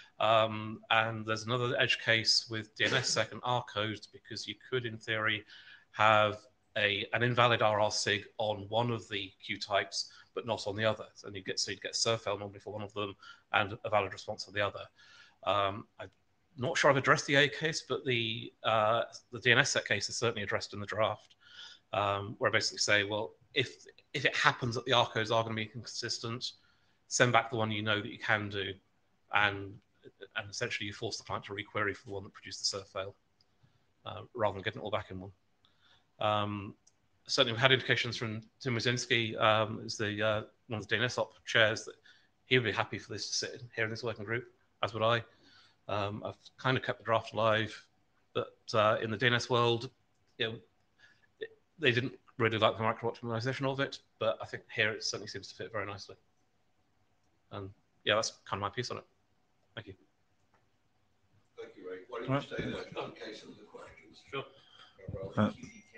Um, and there's another edge case with D N S sec and R codes because you could, in theory, have A, an invalid R R sig on one of the Q types, but not on the other. And you get so you get surfail normally for one of them and a valid response for the other. Um, I'm not sure I've addressed the A case, but the uh, the D N S set case is certainly addressed in the draft, um, where I basically say, well, if if it happens that the R codes are going to be inconsistent, send back the one you know that you can do, and and essentially you force the client to requery for the one that produced the surfail, uh, rather than getting it all back in one. Um, certainly, we've had indications from Tim Wazinski, um, as the uh, one of the D N S op chairs, that he would be happy for this to sit here in this working group, as would I. Um, I've kind of kept the draft alive, but uh, in the D N S world, you know, it, they didn't really like the micro optimization of it, but I think here it certainly seems to fit very nicely. And yeah, that's kind of my piece on it. Thank you. Thank you, Ray. Why don't you right. stay there in case of the questions? Sure. Uh,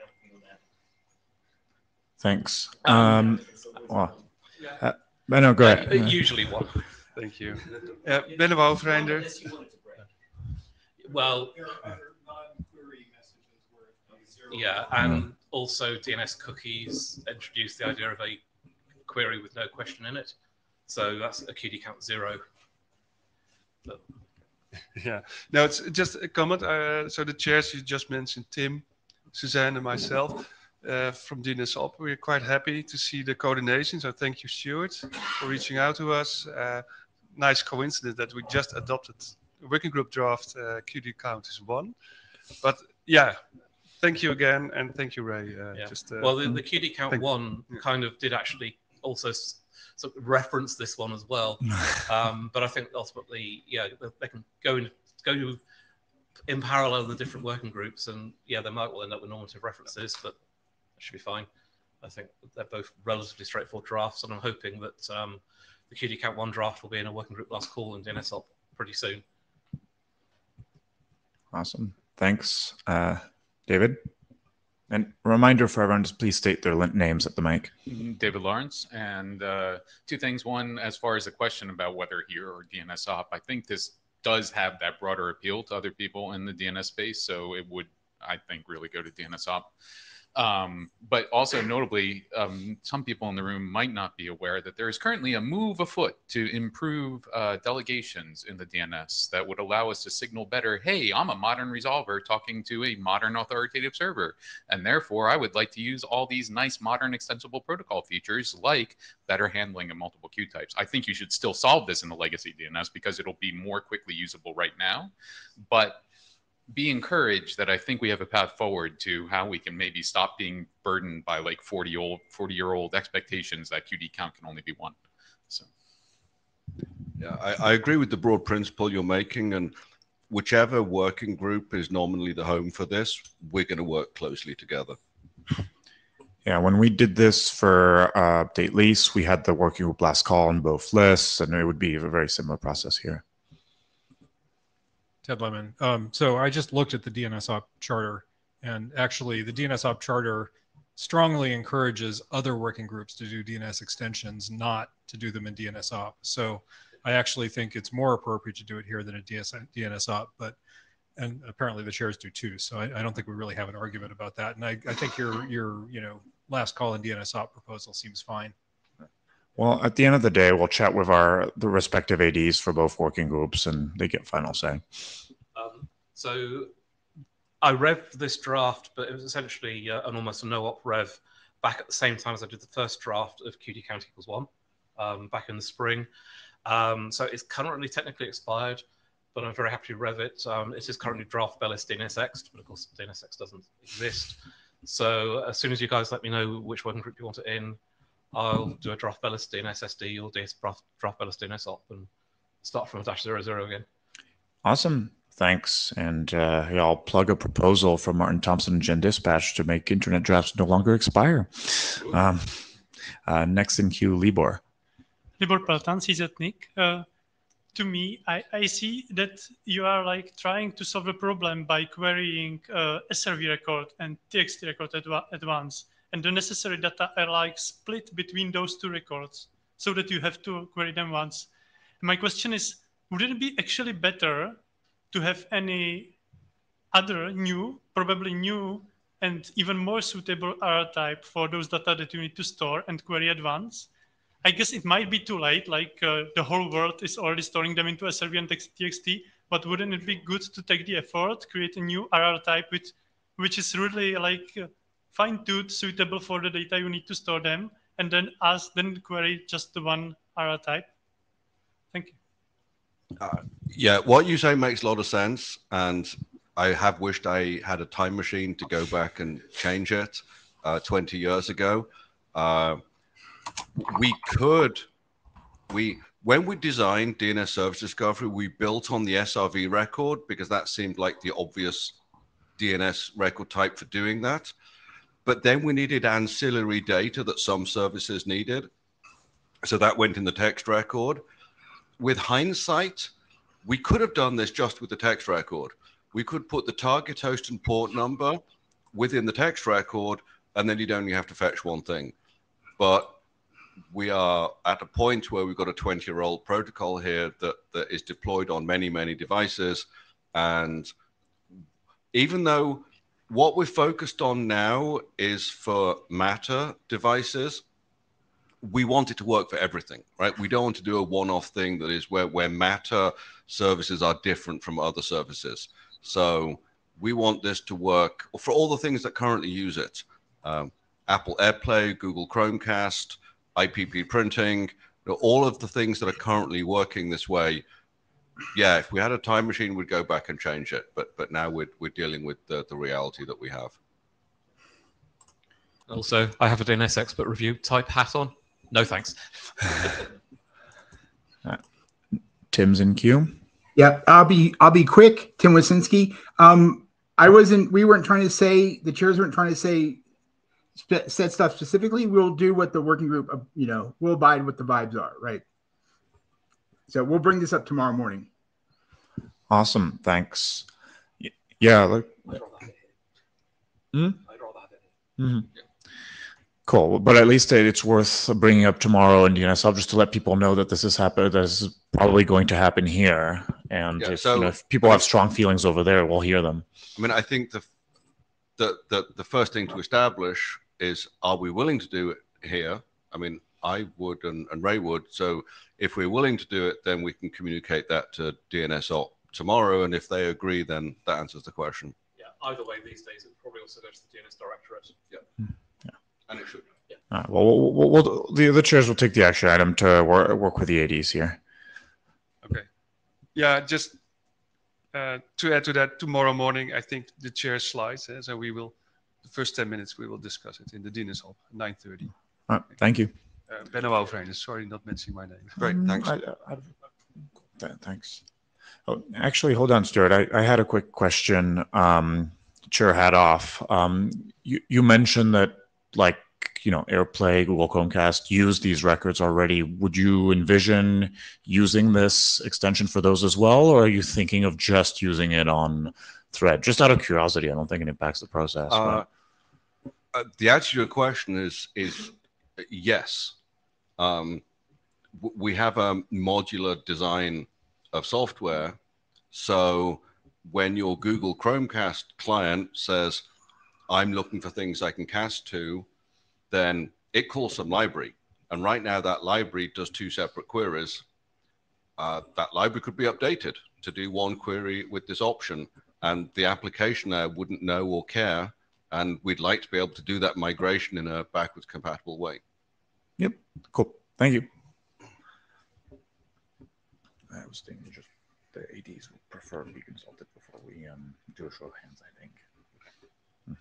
Thanks. Um, well, uh, no, go ahead. Uh, usually one. Thank you. Uh, Benno Overeinder. Well, yeah, and mm. also D N S cookies introduced the idea of a query with no question in it. So that's a Q D count zero. But... Yeah, no, it's just a comment. Uh, so the chairs you just mentioned, Tim, Suzanne, and myself, uh, from D N S Op, we're quite happy to see the coordination. So thank you, Stuart, for reaching out to us. Uh, nice coincidence that we just adopted a working group draft. Uh, Q D count is one, but yeah, thank you again, and thank you, Ray. Uh, yeah. just, uh, well, the, the Q D count thank, one yeah. kind of did actually also sort of reference this one as well, um, but I think ultimately, yeah, they can go in, go in parallel in the different working groups, and yeah, they might well end up with normative references, but that should be fine. I think they're both relatively straightforward drafts, and I'm hoping that um, the Q D count one draft will be in a working group last call in D N S Op pretty soon. Awesome. Thanks, uh, David. And a reminder for everyone to please state their names at the mic. David Lawrence. And uh, two things. One, as far as the question about whether here or D N S Op, I think this does have that broader appeal to other people in the D N S space. So it would, I think, really go to D N S Op. Um, but also notably, um, some people in the room might not be aware that there is currently a move afoot to improve uh, delegations in the D N S that would allow us to signal better, hey, I'm a modern resolver talking to a modern authoritative server, and therefore I would like to use all these nice modern extensible protocol features like better handling of multiple queue types. I think you should still solve this in the legacy D N S because it'll be more quickly usable right now, but be encouraged that I think we have a path forward to how we can maybe stop being burdened by like forty old, forty year old expectations that Q D count can only be one. So, yeah, I, I agree with the broad principle you're making, and whichever working group is nominally the home for this, we're going to work closely together. Yeah, when we did this for uh, update lease, we had the working group last call on both lists, and it would be a very similar process here. Ted Lemon. Um, so I just looked at the D N S O P charter, and actually the D N S O P charter strongly encourages other working groups to do D N S extensions, not to do them in D N S O P. So I actually think it's more appropriate to do it here than a D N S O P, but and apparently the chairs do too. So I, I don't think we really have an argument about that. And I, I think your your you know last call in D N S O P proposal seems fine. Well, at the end of the day, we'll chat with our the respective A Ds for both working groups, and they get final say. Um, so I revved this draft, but it was essentially uh, an almost a no-op rev back at the same time as I did the first draft of Q D count equals one um, back in the spring. Um, so it's currently technically expired, but I'm very happy to rev it. Um, it is currently draft bellis D N S X, but of course D N S X doesn't exist. So as soon as you guys let me know which working group you want it in, I'll do a draft bellis D N S S D or draft, draft bellis D N S O P and start from a dash zero zero again. Awesome. Thanks. And uh, I'll plug a proposal from Martin Thompson and Gen Dispatch to make internet drafts no longer expire. Um, uh, next in queue, Libor. Libor Paltan, C Z N I C. Uh, to me, I, I see that you are like trying to solve a problem by querying uh, S R V record and T X T record at, at once. And the necessary data are like split between those two records so that you have to query them once. My question is, would it be actually better to have any other new, probably new, and even more suitable R R type for those data that you need to store and query at once? I guess it might be too late, like uh, the whole world is already storing them into S R V and T X T, but wouldn't it be good to take the effort, create a new R R type with, which is really like uh, fine-tuned, suitable for the data you need to store them, and then ask, then query just the one R R type? Thank you. Uh, yeah, what you say makes a lot of sense, and I have wished I had a time machine to go back and change it uh, twenty years ago. Uh, we could, we when we designed D N S Service Discovery, we built on the S R V record because that seemed like the obvious D N S record type for doing that. But then we needed ancillary data that some services needed. So that went in the text record. With hindsight, we could have done this just with the text record. We could put the target host and port number within the text record, and then you'd only have to fetch one thing. But we are at a point where we've got a twenty year old protocol here that, that is deployed on many, many devices. And even though what we're focused on now is for Matter devices, we want it to work for everything, right? We don't want to do a one-off thing that is where, where Matter services are different from other services. So we want this to work for all the things that currently use it. Um, Apple AirPlay, Google Chromecast, I P P printing, you know, all of the things that are currently working this way. Yeah, if we had a time machine, we'd go back and change it. But but now we're, we're dealing with the, the reality that we have. Also, I have a D N S expert review type hat on. No, thanks. uh, Tim's in queue. Yeah, I'll be I'll be quick. Tim Wasinski. Um, I wasn't. We weren't trying to say. The chairs weren't trying to say. Set stuff specifically. We'll do what the working group. Uh, you know, we'll abide what the vibes are. Right. So we'll bring this up tomorrow morning. Awesome. Thanks. Yeah. Like, hmm? Mm-hmm. Cool, but at least it's worth bringing up tomorrow in D N S Hub just to let people know that this is happen. This is probably going to happen here, and yeah, if, so, you know, if people have strong feelings over there, we'll hear them. I mean, I think the the, the, the first thing to establish is, are we willing to do it here? I mean, I would and, and Ray would. So if we're willing to do it, then we can communicate that to D N S Op tomorrow. And if they agree, then that answers the question. Yeah, either way, these days, it probably also goes to the D N S Directorate. Yeah. Yeah. And it should. Yeah. All right, well, we'll, we'll, we'll, the, the chairs will take the action item to work, work with the A Ds here. Okay. Yeah, just uh, to add to that, tomorrow morning, I think the chair slides. Uh, so we will, the first ten minutes, we will discuss it in the D N S Hall, nine thirty. All right, thank you. Uh, Benno Overeem, sorry, not mentioning my name. Great, thanks. I, I, I, thanks. Oh, actually, hold on, Stuart. I, I had a quick question. Um, Chair hat off. Um, you, you mentioned that, like, you know, AirPlay, Google Chromecast use these records already. Would you envision using this extension for those as well, or are you thinking of just using it on Thread? Just out of curiosity, I don't think it impacts the process. Uh, uh, the answer to your question is is yes. Um, we have a modular design of software, so when your Google Chromecast client says, I'm looking for things I can cast to, then it calls some library. And right now that library does two separate queries. Uh, that library could be updated to do one query with this option, and the application there wouldn't know or care. And we'd like to be able to do that migration in a backwards compatible way. Yep, cool, thank you. I was thinking just the A Ds would prefer to be consulted before we um, do a show of hands, I think. Hmm.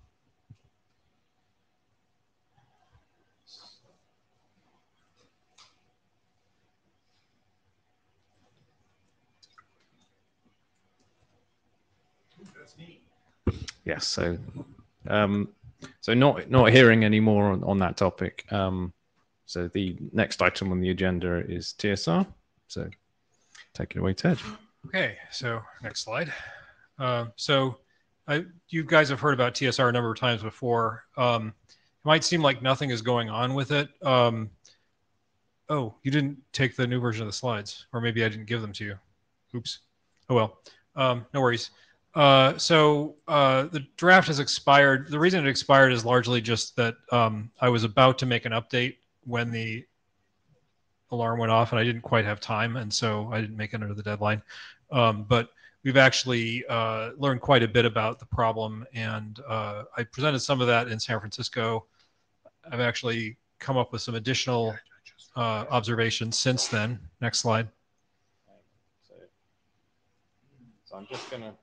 Yes, so um, so not not hearing any more on, on that topic. Um, so the next item on the agenda is T S R. So take it away, Ted. Okay, so next slide. Uh, so I, you guys have heard about T S R a number of times before. Um, it might seem like nothing is going on with it. Um, oh, you didn't take the new version of the slides, or maybe I didn't give them to you. Oops. Oh well, um, no worries. Uh, so uh, the draft has expired. The reason it expired is largely just that um, I was about to make an update when the alarm went off, and I didn't quite have time, and so I didn't make it under the deadline. Um, but we've actually uh, learned quite a bit about the problem, and uh, I presented some of that in San Francisco. I've actually come up with some additional uh, observations since then. Next slide. So, so I'm just gonna.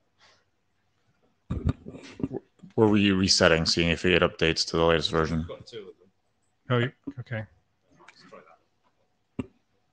Were we resetting, seeing if it updates to the latest version? Got two of them. Oh, you- okay. Let's try that.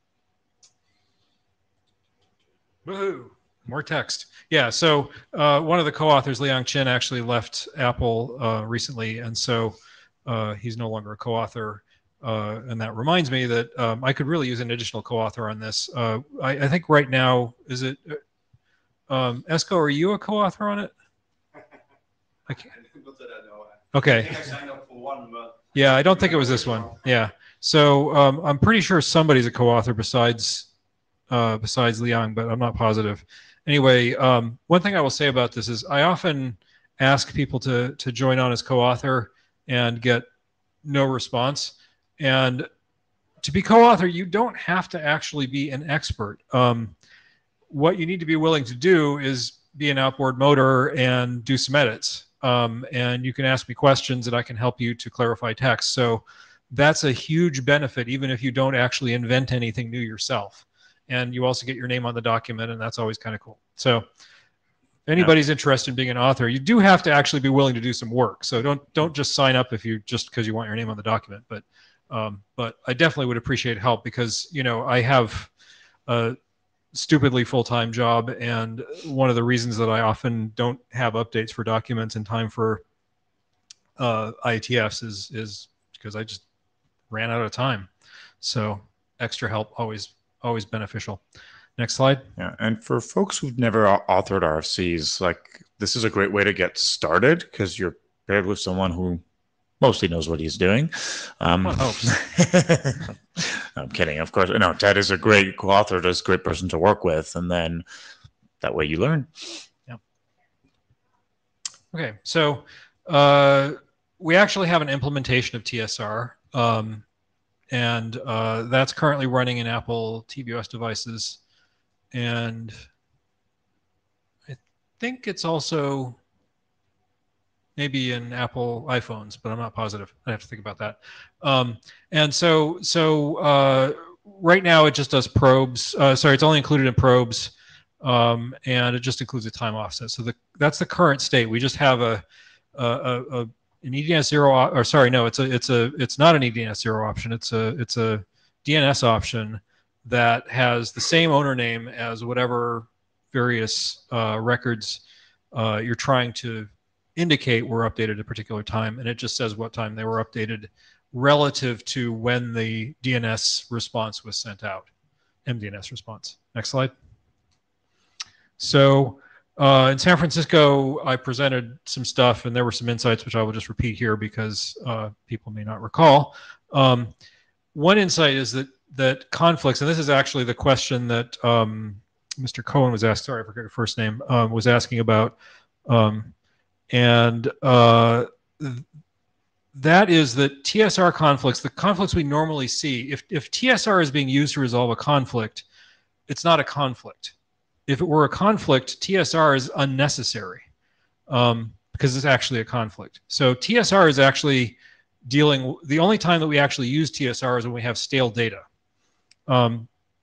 Woohoo! More text. Yeah, so uh, one of the co-authors, Liang Chen, actually left Apple uh, recently, and so uh, he's no longer a co-author. Uh, and that reminds me that um, I could really use an additional co-author on this. Uh, I, I think right now, is it, um, Esko, are you a co-author on it? I can't. Okay. I think I signed up for one, but Yeah, I don't think it was this one. Yeah. So um, I'm pretty sure somebody's a co-author besides uh, besides Liang, but I'm not positive. Anyway, um, one thing I will say about this is I often ask people to to join on as co-author and get no response. And to be co-author, you don't have to actually be an expert. Um, what you need to be willing to do is be an outboard motor and do some edits. Um, and you can ask me questions and I can help you to clarify text. So that's a huge benefit, even if you don't actually invent anything new yourself. And you also get your name on the document, and that's always kind of cool. So if anybody's interested in being an author, you do have to actually be willing to do some work. So don't don't just sign up if you just because you want your name on the document. But um, but I definitely would appreciate help because, you know, I have a stupidly full-time job, and one of the reasons that I often don't have updates for documents in time for uh, I E T Fs is is because I just ran out of time. So extra help always always beneficial. Next slide. Yeah, and for folks who've never authored R F Cs, like this is a great way to get started because you're paired with someone who mostly knows what he's doing. Um, Well, helps. I'm kidding, of course. No, Ted is a great co-author, just a great person to work with, and then that way you learn. Yeah. Okay, so uh, we actually have an implementation of T S R, um, and uh, that's currently running in Apple T V O S devices, and I think it's also maybe in Apple iPhones, but I'm not positive. I have to think about that. Um, and so, so uh, right now it just does probes. Uh, sorry, it's only included in probes, um, and it just includes a time offset. So the, that's the current state. We just have a, a, a, a an E D N S zero, or sorry, no, it's a, it's a, it's not an E D N S zero option. It's a, it's a D N S option that has the same owner name as whatever various uh, records uh, you're trying to indicate were updated at a particular time, and it just says what time they were updated relative to when the D N S response was sent out, M D N S response. Next slide. So uh, in San Francisco, I presented some stuff, and there were some insights which I will just repeat here because uh, people may not recall. Um, one insight is that that conflicts, and this is actually the question that um, Mister Cohen was asked. Sorry, I forgot your first name. Um, was asking about. Um, And uh, th that is that T S R conflicts, the conflicts we normally see, if, if T S R is being used to resolve a conflict, it's not a conflict. If it were a conflict, T S R is unnecessary um, because it's actually a conflict. So T S R is actually dealing, the only time that we actually use T S R is when we have stale data. Um,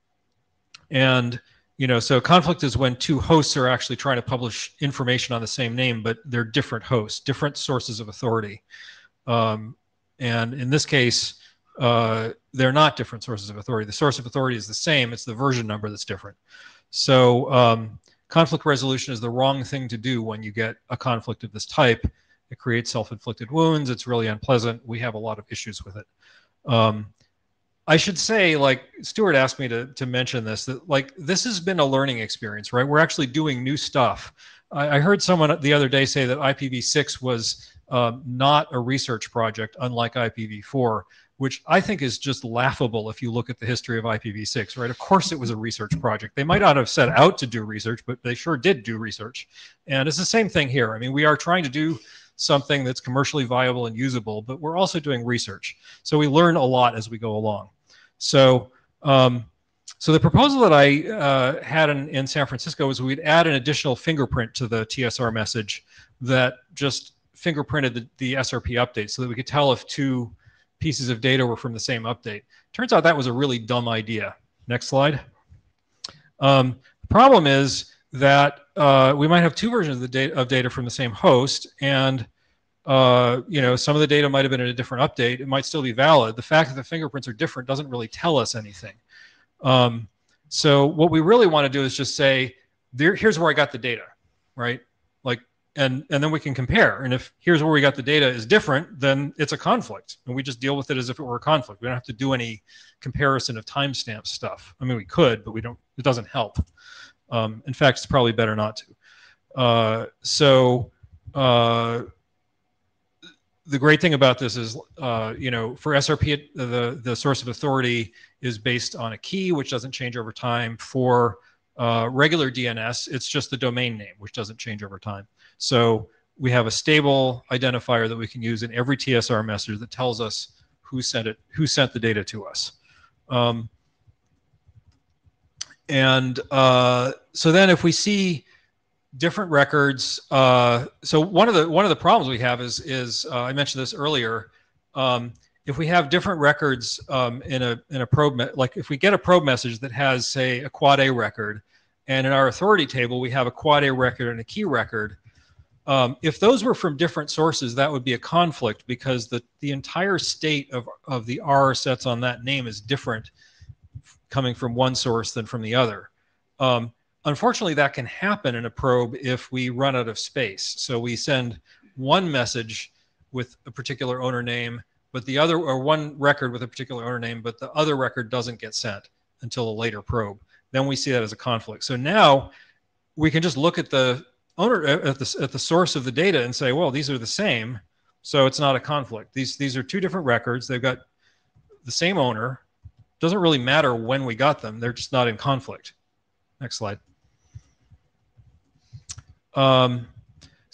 and You know, so conflict is when two hosts are actually trying to publish information on the same name, but they're different hosts, different sources of authority. Um, and in this case, uh, they're not different sources of authority. The source of authority is the same. It's the version number that's different. So um, conflict resolution is the wrong thing to do when you get a conflict of this type. It creates self-inflicted wounds. It's really unpleasant. We have a lot of issues with it. Um, I should say, like Stuart asked me to, to mention this, that like this has been a learning experience, right? We're actually doing new stuff. I, I heard someone the other day say that I P v six was um, not a research project, unlike I P v four, which I think is just laughable if you look at the history of I P v six, right? Of course it was a research project. They might not have set out to do research, but they sure did do research. And it's the same thing here. I mean, we are trying to do something that's commercially viable and usable, but we're also doing research. So we learn a lot as we go along. So, um, so the proposal that I uh, had in, in San Francisco was we'd add an additional fingerprint to the T S R message that just fingerprinted the, the S R P update so that we could tell if two pieces of data were from the same update. Turns out that was a really dumb idea. Next slide. Um, the problem is that uh, we might have two versions of the data, of data from the same host, and Uh, you know, some of the data might have been in a different update. It might still be valid. The fact that the fingerprints are different doesn't really tell us anything. Um, so what we really want to do is just say, there, here's where I got the data, right? Like, and, and then we can compare. And if here's where we got the data is different, then it's a conflict. And we just deal with it as if it were a conflict. We don't have to do any comparison of timestamp stuff. I mean, we could, but we don't, it doesn't help. Um, in fact, it's probably better not to. Uh, so, uh, the great thing about this is, uh, you know, for S R P, the, the source of authority is based on a key, which doesn't change over time. For uh, regular D N S, it's just the domain name, which doesn't change over time. So we have a stable identifier that we can use in every T S R message that tells us who sent it, who sent the data to us. Um, and uh, so then if we see different records. Uh, so one of the one of the problems we have is is uh, I mentioned this earlier. Um, if we have different records um, in a in a probe, like if we get a probe message that has, say, a quad A record, and in our authority table we have a quad A record and a key record. Um, if those were from different sources, that would be a conflict because the the entire state of of the R sets on that name is different coming from one source than from the other. Um, Unfortunately, that can happen in a probe if we run out of space. So we send one message with a particular owner name, but the other, or one record with a particular owner name, but the other record doesn't get sent until a later probe. Then we see that as a conflict. So now we can just look at the owner, at the, at the source of the data and say, well, these are the same. So it's not a conflict. These, these are two different records. They've got the same owner. Doesn't really matter when we got them. They're just not in conflict. Next slide. Um,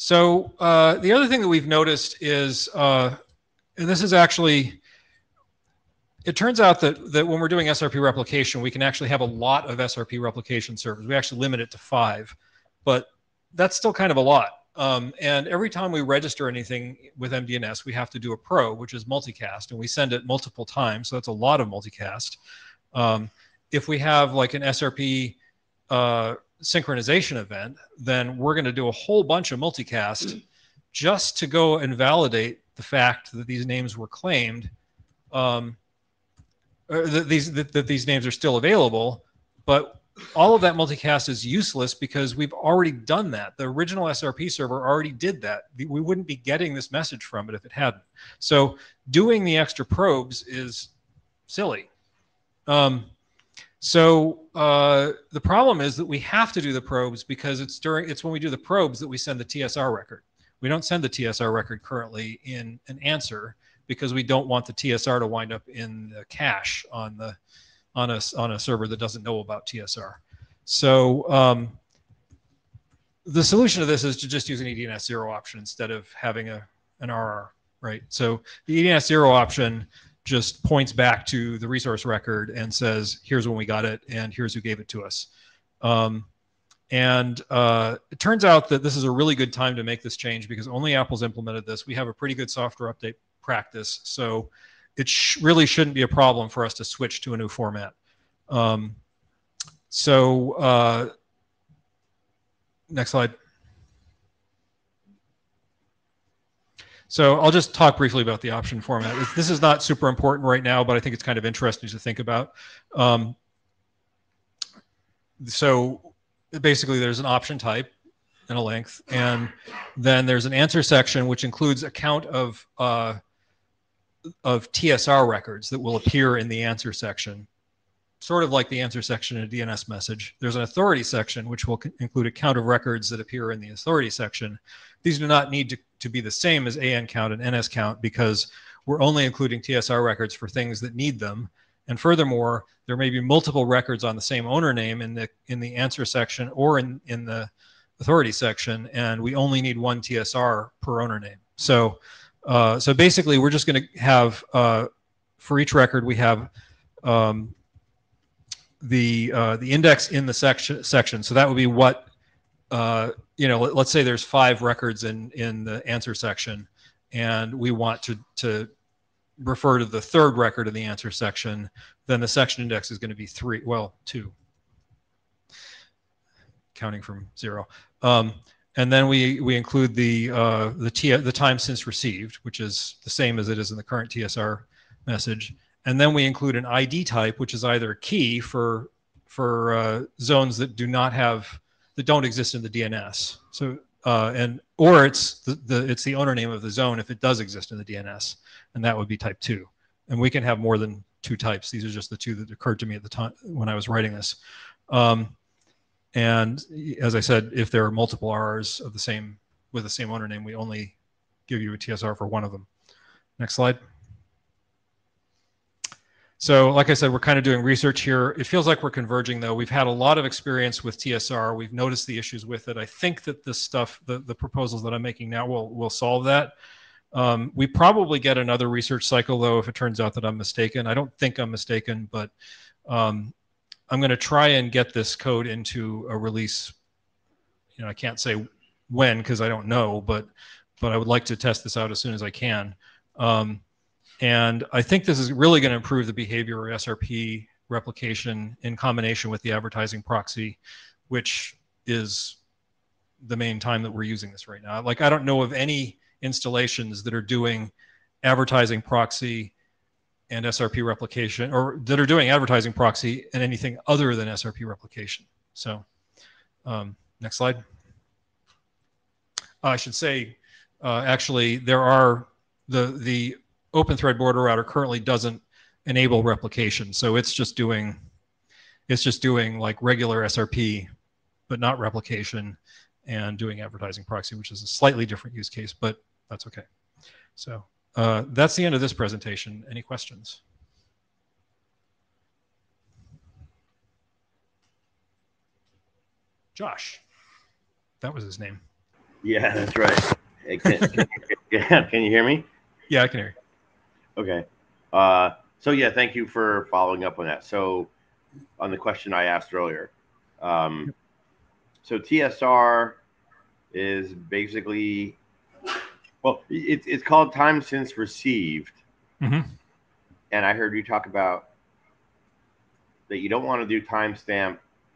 So uh, the other thing that we've noticed is, uh, and this is actually, it turns out that, that when we're doing S R P replication, we can actually have a lot of S R P replication servers. We actually limit it to five, but that's still kind of a lot. Um, and every time we register anything with M D N S, we have to do a probe, which is multicast, and we send it multiple times. So that's a lot of multicast. Um, if we have like an S R P uh, synchronization event, then we're going to do a whole bunch of multicast just to go and validate the fact that these names were claimed, um, or that these that, that these names are still available. But all of that multicast is useless because we've already done that. The original S R P server already did that. We wouldn't be getting this message from it if it hadn't. So doing the extra probes is silly. Um, so uh, the problem is that we have to do the probes because it's during it's when we do the probes that we send the T S R record. We don't send the T S R record currently in an answer because we don't want the T S R to wind up in the cache on the on a, on a server that doesn't know about T S R. So um, the solution to this is to just use an E D N S zero option instead of having a, an R R, right? So the E D N S zero option just points back to the resource record and says, here's when we got it and here's who gave it to us. Um, and uh, it turns out that this is a really good time to make this change because only Apple's implemented this. We have a pretty good software update practice. So it sh really shouldn't be a problem for us to switch to a new format. Um, so uh, next slide. So I'll just talk briefly about the option format. This is not super important right now, but I think it's kind of interesting to think about. Um, so basically there's an option type and a length, and then there's an answer section, which includes a count of uh, of T S R records that will appear in the answer section, sort of like the answer section in a D N S message. There's an authority section, which will include a count of records that appear in the authority section. These do not need to, to be the same as A N count and N S count because we're only including T S R records for things that need them. And furthermore, there may be multiple records on the same owner name in the, in the answer section or in, in the authority section, and we only need one T S R per owner name. So Uh, so basically, we're just going to have, uh, for each record, we have um, the uh, the index in the section. section. So that would be what, uh, you know, let, let's say there's five records in, in the answer section, and we want to, to refer to the third record in the answer section, then the section index is going to be three, well, two, counting from zero. Um, And then we, we include the, uh, the, T, the time since received, which is the same as it is in the current T S R message. And then we include an I D type, which is either a key for, for uh, zones that do not have, that don't exist in the D N S. So, uh, and, or it's the, the, it's the owner name of the zone if it does exist in the D N S, and that would be type two. And we can have more than two types. These are just the two that occurred to me at the time when I was writing this. Um, And as I said, if there are multiple R Rs of the same with the same owner name, we only give you a T S R for one of them. Next slide. So like I said, we're kind of doing research here. It feels like we're converging, though. We've had a lot of experience with T S R. We've noticed the issues with it. I think that this stuff, the, the proposals that I'm making now will, will solve that. Um, we probably get another research cycle, though, if it turns out that I'm mistaken. I don't think I'm mistaken, but um, I'm going to try and get this code into a release. You know, I can't say when because I don't know, but but I would like to test this out as soon as I can. Um, and I think this is really going to improve the behavior of S R P replication in combination with the advertising proxy, which is the main time that we're using this right now. Like, I don't know of any installations that are doing advertising proxy and S R P replication, or that are doing advertising proxy and anything other than S R P replication. So um, next slide. I should say, uh, actually, there are, the, the Open Thread Border Router currently doesn't enable replication. So it's just doing, it's just doing like regular S R P, but not replication, and doing advertising proxy, which is a slightly different use case, but that's okay. So Uh, that's the end of this presentation. Any questions? Josh, that was his name. Yeah, that's right. Hey, can, can, can, can you hear me? Yeah, I can hear you. Okay. Uh, so yeah, thank you for following up on that. So on the question I asked earlier, um, so T S R is basically, well, it's it's called time since received, mm-hmm. and I heard you talk about that you don't want to do timestamp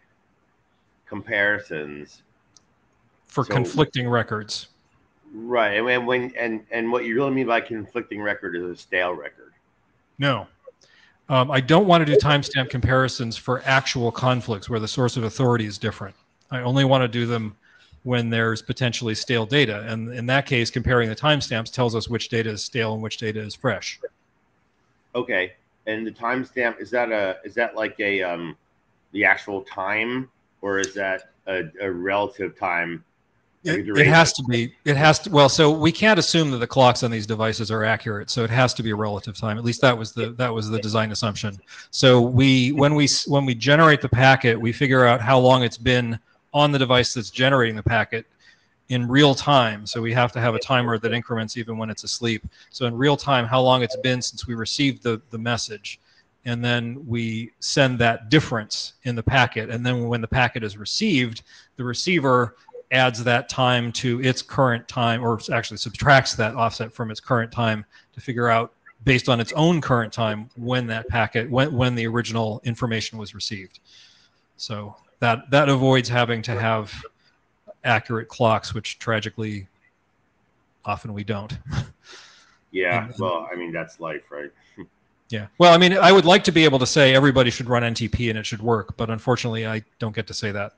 comparisons for so, conflicting records. Right, and when, when and and what you really mean by conflicting record is a stale record. No, um, I don't want to do timestamp comparisons for actual conflicts where the source of authority is different. I only want to do them when there's potentially stale data, and in that case, comparing the timestamps tells us which data is stale and which data is fresh. Okay, and the timestamp, is that a is that like a um, the actual time, or is that a, a relative time? It, it has to be. It has to. Well, so we can't assume that the clocks on these devices are accurate. So it has to be a relative time. At least that was the that was the design assumption. So we when we when we generate the packet, we figure out how long it's been on the device that's generating the packet in real time. So we have to have a timer that increments even when it's asleep. So in real time, how long it's been since we received the the message, and then we send that difference in the packet. And then when the packet is received, the receiver adds that time to its current time, or actually subtracts that offset from its current time to figure out, based on its own current time, when that packet, when, when the original information was received. So that, that avoids having to have accurate clocks, which tragically often we don't. Yeah, well, I mean, that's life, right? Yeah. Well, I mean, I would like to be able to say everybody should run N T P and it should work, but unfortunately I don't get to say that.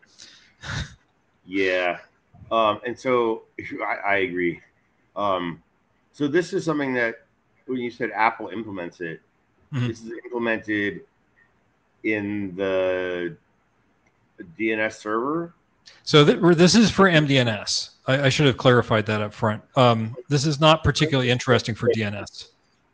Yeah, um, and so I, I agree. Um, so this is something that when you said Apple implements it, mm-hmm. this is implemented in the D N S server. So th this is for M D N S. I, I should have clarified that up front. Um, this is not particularly interesting for D N S.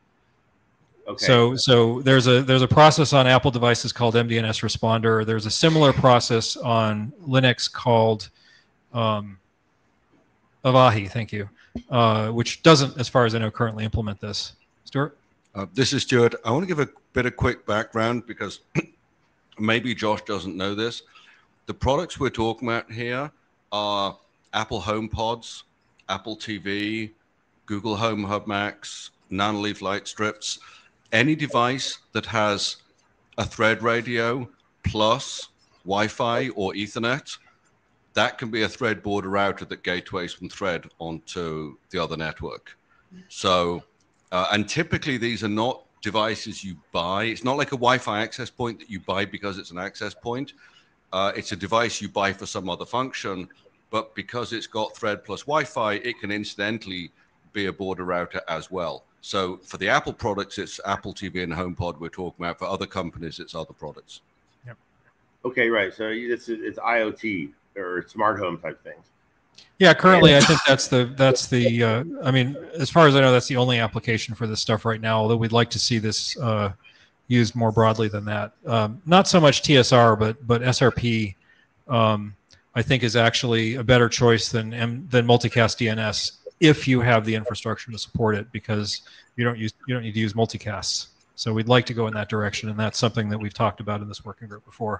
Okay. So, so there's a there's a process on Apple devices called M D N S Responder. There's a similar process on Linux called um, Avahi. Thank you, uh, which doesn't, as far as I know, currently implement this. Stuart. Uh, this is Stuart. I want to give a bit of quick background because maybe Josh doesn't know this. The products we're talking about here are Apple HomePods, Apple T V, Google Home Hub Max, Nanoleaf light strips. Any device that has a thread radio plus Wi-Fi or Ethernet, that can be a thread border router that gateways from thread onto the other network. So, uh, and typically these are not devices you buy. It's not like a Wi-Fi access point that you buy because it's an access point. Uh, it's a device you buy for some other function, but because it's got thread plus Wi-Fi, it can incidentally be a border router as well. So for the Apple products, it's Apple T V and HomePod we're talking about. For other companies, it's other products. Yep. Okay, right. So it's it's IoT or smart home type things. Yeah, currently I think that's the that's the. Uh, I mean, as far as I know, that's the only application for this stuff right now. Although we'd like to see this uh, used more broadly than that. Um, not so much T S R, but but S R P. Um, I think is actually a better choice than M, than multicast D N S if you have the infrastructure to support it, because you don't use you don't need to use multicasts. So we'd like to go in that direction, and that's something that we've talked about in this working group before.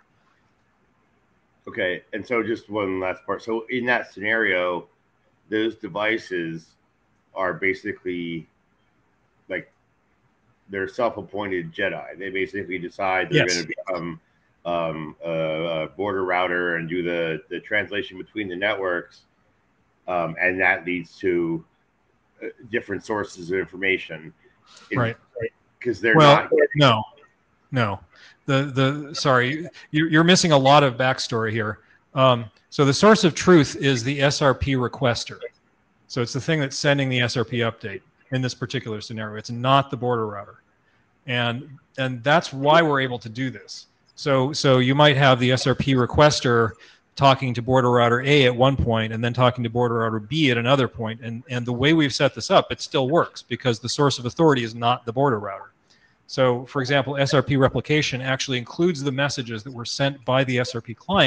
Okay, and so just one last part. So in that scenario, those devices are basically like they're self-appointed Jedi. They basically decide they're Yes. going to become um, a, a border router and do the the translation between the networks, um, and that leads to uh, different sources of information. In, Right. Because they're well, not. Getting, no, no. The the sorry, you're, you're missing a lot of backstory here. Um, so the source of truth is the S R P requester. So it's the thing that's sending the S R P update in this particular scenario. It's not the border router, and and that's why we're able to do this. So so you might have the S R P requester talking to border router A at one point and then talking to border router B at another point, and and the way we've set this up, it still works because the source of authority is not the border router. So, for example, S R P replication actually includes the messages that were sent by the S R P client,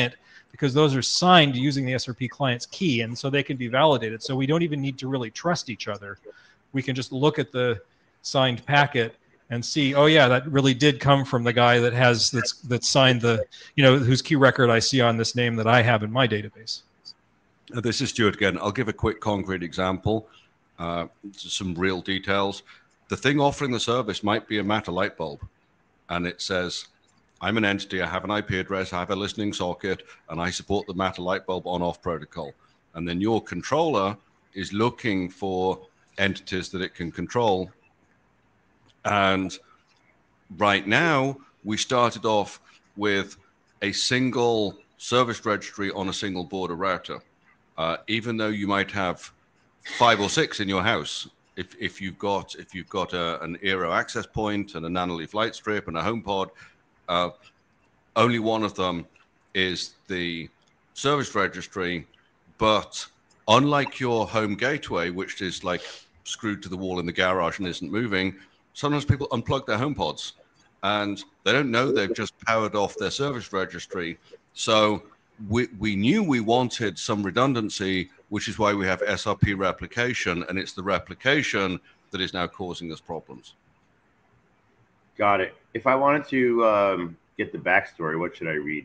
because those are signed using the S R P client's key, and so they can be validated. So we don't even need to really trust each other. We can just look at the signed packet and see, oh yeah, that really did come from the guy that has that's that signed the, you know, whose key record I see on this name that I have in my database. Uh, This is Stuart again. I'll give a quick concrete example, uh, some real details. The thing offering the service might be a Matter light bulb, and it says, I'm an entity, I have an I P address, I have a listening socket, and I support the Matter light bulb on-off protocol. And then your controller is looking for entities that it can control. And right now, we started off with a single service registry on a single border router. Uh, even though you might have five or six in your house, if, if you've got if you've got a, an Aero access point and a Nanoleaf light strip and a HomePod, uh, only one of them is the service registry. But unlike your home gateway, which is like screwed to the wall in the garage and isn't moving, sometimes people unplug their HomePods and they don't know they've just powered off their service registry. So we, we knew we wanted some redundancy, which is why we have S R P replication, and it's the replication that is now causing us problems. Got it. If I wanted to um, get the backstory, what should I read?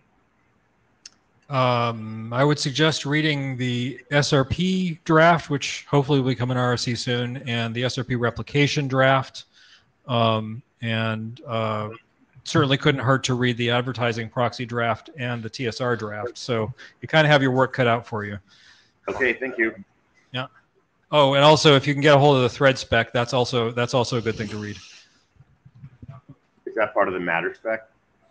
Um, I would suggest reading the S R P draft, which hopefully will become an R S C soon, and the S R P replication draft. Um, and uh, certainly couldn't hurt to read the advertising proxy draft and the T S R draft. So you kind of have your work cut out for you. Okay, thank you. Yeah. Oh, and also if you can get a hold of the thread spec, that's also that's also a good thing to read. Is that part of the Matter spec?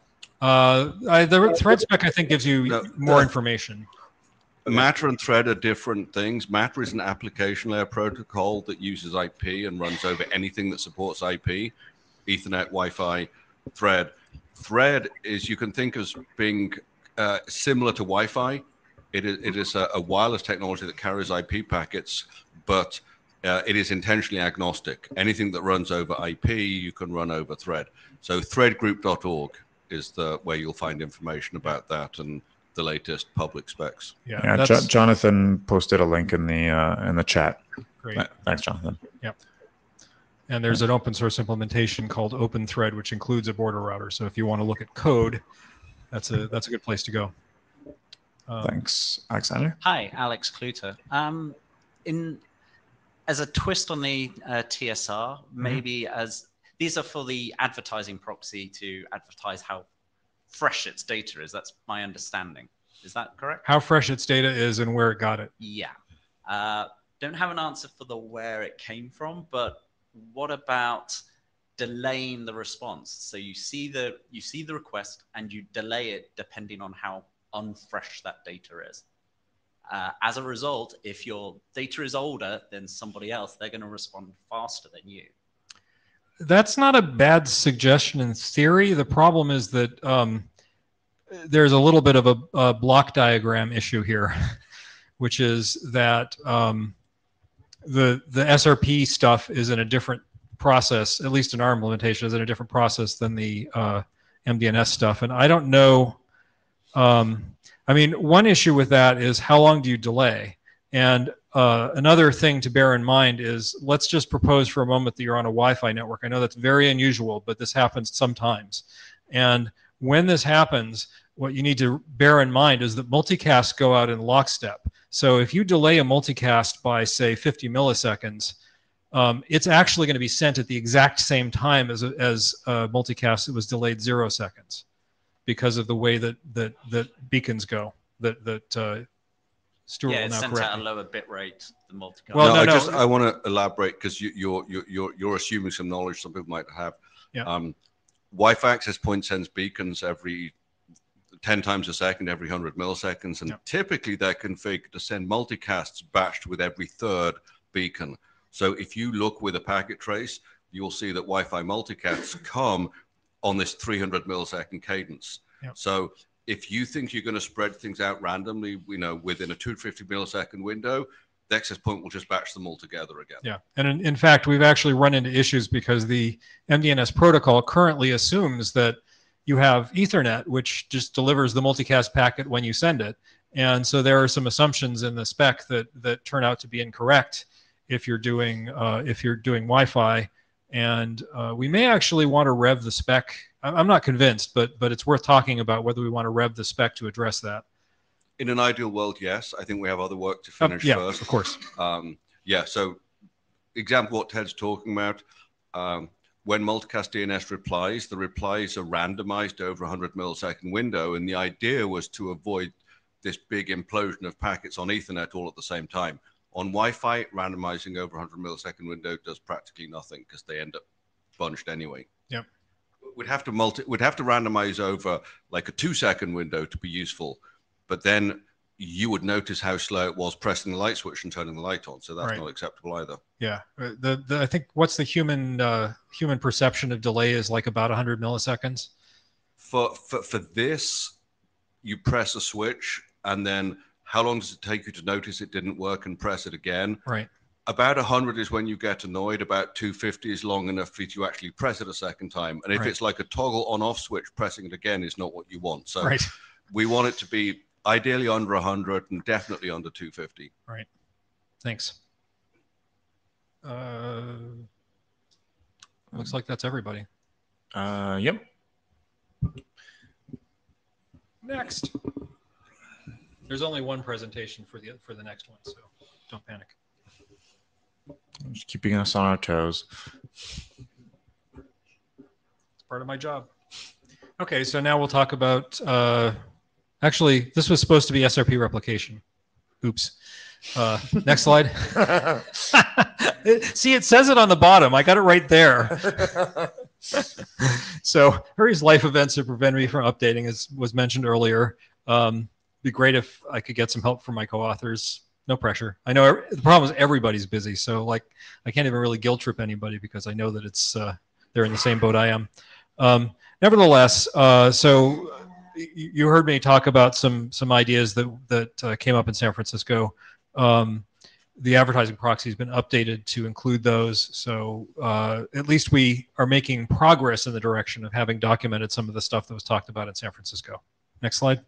Uh, I, the thread spec I think gives you No, more uh, information. Matter and Thread are different things. Matter is an application layer protocol that uses I P and runs over anything that supports I P, Ethernet, Wi-Fi. Thread. Thread is, you can think as being uh, similar to Wi-Fi. It is, it is a, a wireless technology that carries I P packets, but uh, it is intentionally agnostic. Anything that runs over I P, you can run over Thread. So threadgroup dot org is the where you'll find information about that and the latest public specs. Yeah, Yeah, Jo- Jonathan posted a link in the uh, in the chat. Great. Uh, Thanks, Jonathan. Yep. And there's an open source implementation called OpenThread, which includes a border router. So if you want to look at code, that's a that's a good place to go. Um, Thanks, Alexander. Hi, Alex Kluter. Um, in as a twist on the uh, T S R, maybe as these are for the advertising proxy to advertise how fresh its data is. That's my understanding. Is that correct? How fresh its data is and where it got it. Yeah. Uh, don't have an answer for the where it came from, but what about delaying the response? So you see the you see the request and you delay it depending on how unfresh that data is. Uh, as a result, if your data is older than somebody else, they're going to respond faster than you. That's not a bad suggestion in theory. The problem is that um, there's a little bit of a, a block diagram issue here, which is that um, the the S R P stuff is in a different process, at least in our implementation, is in a different process than the uh, M D N S stuff. And I don't know. Um, I mean, one issue with that is how long do you delay? And uh, another thing to bear in mind is, let's just propose for a moment that you're on a Wi-Fi network. I know that's very unusual, but this happens sometimes. And when this happens, what you need to bear in mind is that multicasts go out in lockstep. So if you delay a multicast by, say, fifty milliseconds, um, it's actually going to be sent at the exact same time as a, as a multicast that was delayed zero seconds, because of the way that that that beacons go. That that uh, Stuart yeah, will it's now sent correct at a me. lower bit rate than multicast. Well, no, no, I no. just I want to elaborate because you, you're you're you're you're assuming some knowledge some people might have. Yeah. Um, Wi-Fi access point sends beacons every ten times a second, every one hundred milliseconds, and Yeah. typically they're configured to send multicasts batched with every third beacon. So if you look with a packet trace, you'll see that Wi-Fi multicasts come on this three hundred millisecond cadence. Yeah. So if you think you're going to spread things out randomly, you know, within a two hundred fifty millisecond window, the access point will just batch them all together again. Yeah, and in, in fact, we've actually run into issues because the M D N S protocol currently assumes that you have Ethernet, which just delivers the multicast packet when you send it. And so there are some assumptions in the spec that that turn out to be incorrect if you're doing uh, if you're doing Wi-Fi. And uh, we may actually want to rev the spec. I'm not convinced, but but it's worth talking about whether we want to rev the spec to address that. In an ideal world, yes. I think we have other work to finish uh, yeah, first. Of course. Um, yeah. So, example what Ted's talking about. Um, when multicast D N S replies, the replies are randomized over a one hundred millisecond window, and the idea was to avoid this big implosion of packets on Ethernet all at the same time. On Wi-Fi, randomizing over one hundred millisecond window does practically nothing because they end up bunched anyway. Yep. We'd have to multi. We'd have to randomize over like a two-second window to be useful, but then you would notice how slow it was pressing the light switch and turning the light on. So that's Right. not acceptable either. Yeah. The, the I think what's the human uh, human perception of delay is like about one hundred milliseconds. For for for this, you press a switch and then how long does it take you to notice it didn't work and press it again? Right. About one hundred is when you get annoyed. About two fifty is long enough for you to actually press it a second time. And if Right. it's like a toggle on-off switch, pressing it again is not what you want. So Right. we want it to be ideally under one hundred and definitely under two fifty. Right. Thanks. Uh, looks like that's everybody. Uh, yep. Next. There's only one presentation for the for the next one, so don't panic. Just keeping us on our toes. It's part of my job. Okay, so now we'll talk about. Uh, actually, this was supposed to be S R P replication. Oops. Uh, next slide. See, it says it on the bottom. I got it right there. So, various life events that prevent me from updating, as was mentioned earlier. Um, be great if I could get some help from my co-authors. No pressure. I know the problem is everybody's busy, so like I can't even really guilt trip anybody because I know that it's uh, they're in the same boat I am. Um, nevertheless, uh, so you heard me talk about some some ideas that that uh, came up in San Francisco. Um, the advertising proxy has been updated to include those, so uh, at least we are making progress in the direction of having documented some of the stuff that was talked about in San Francisco. Next slide.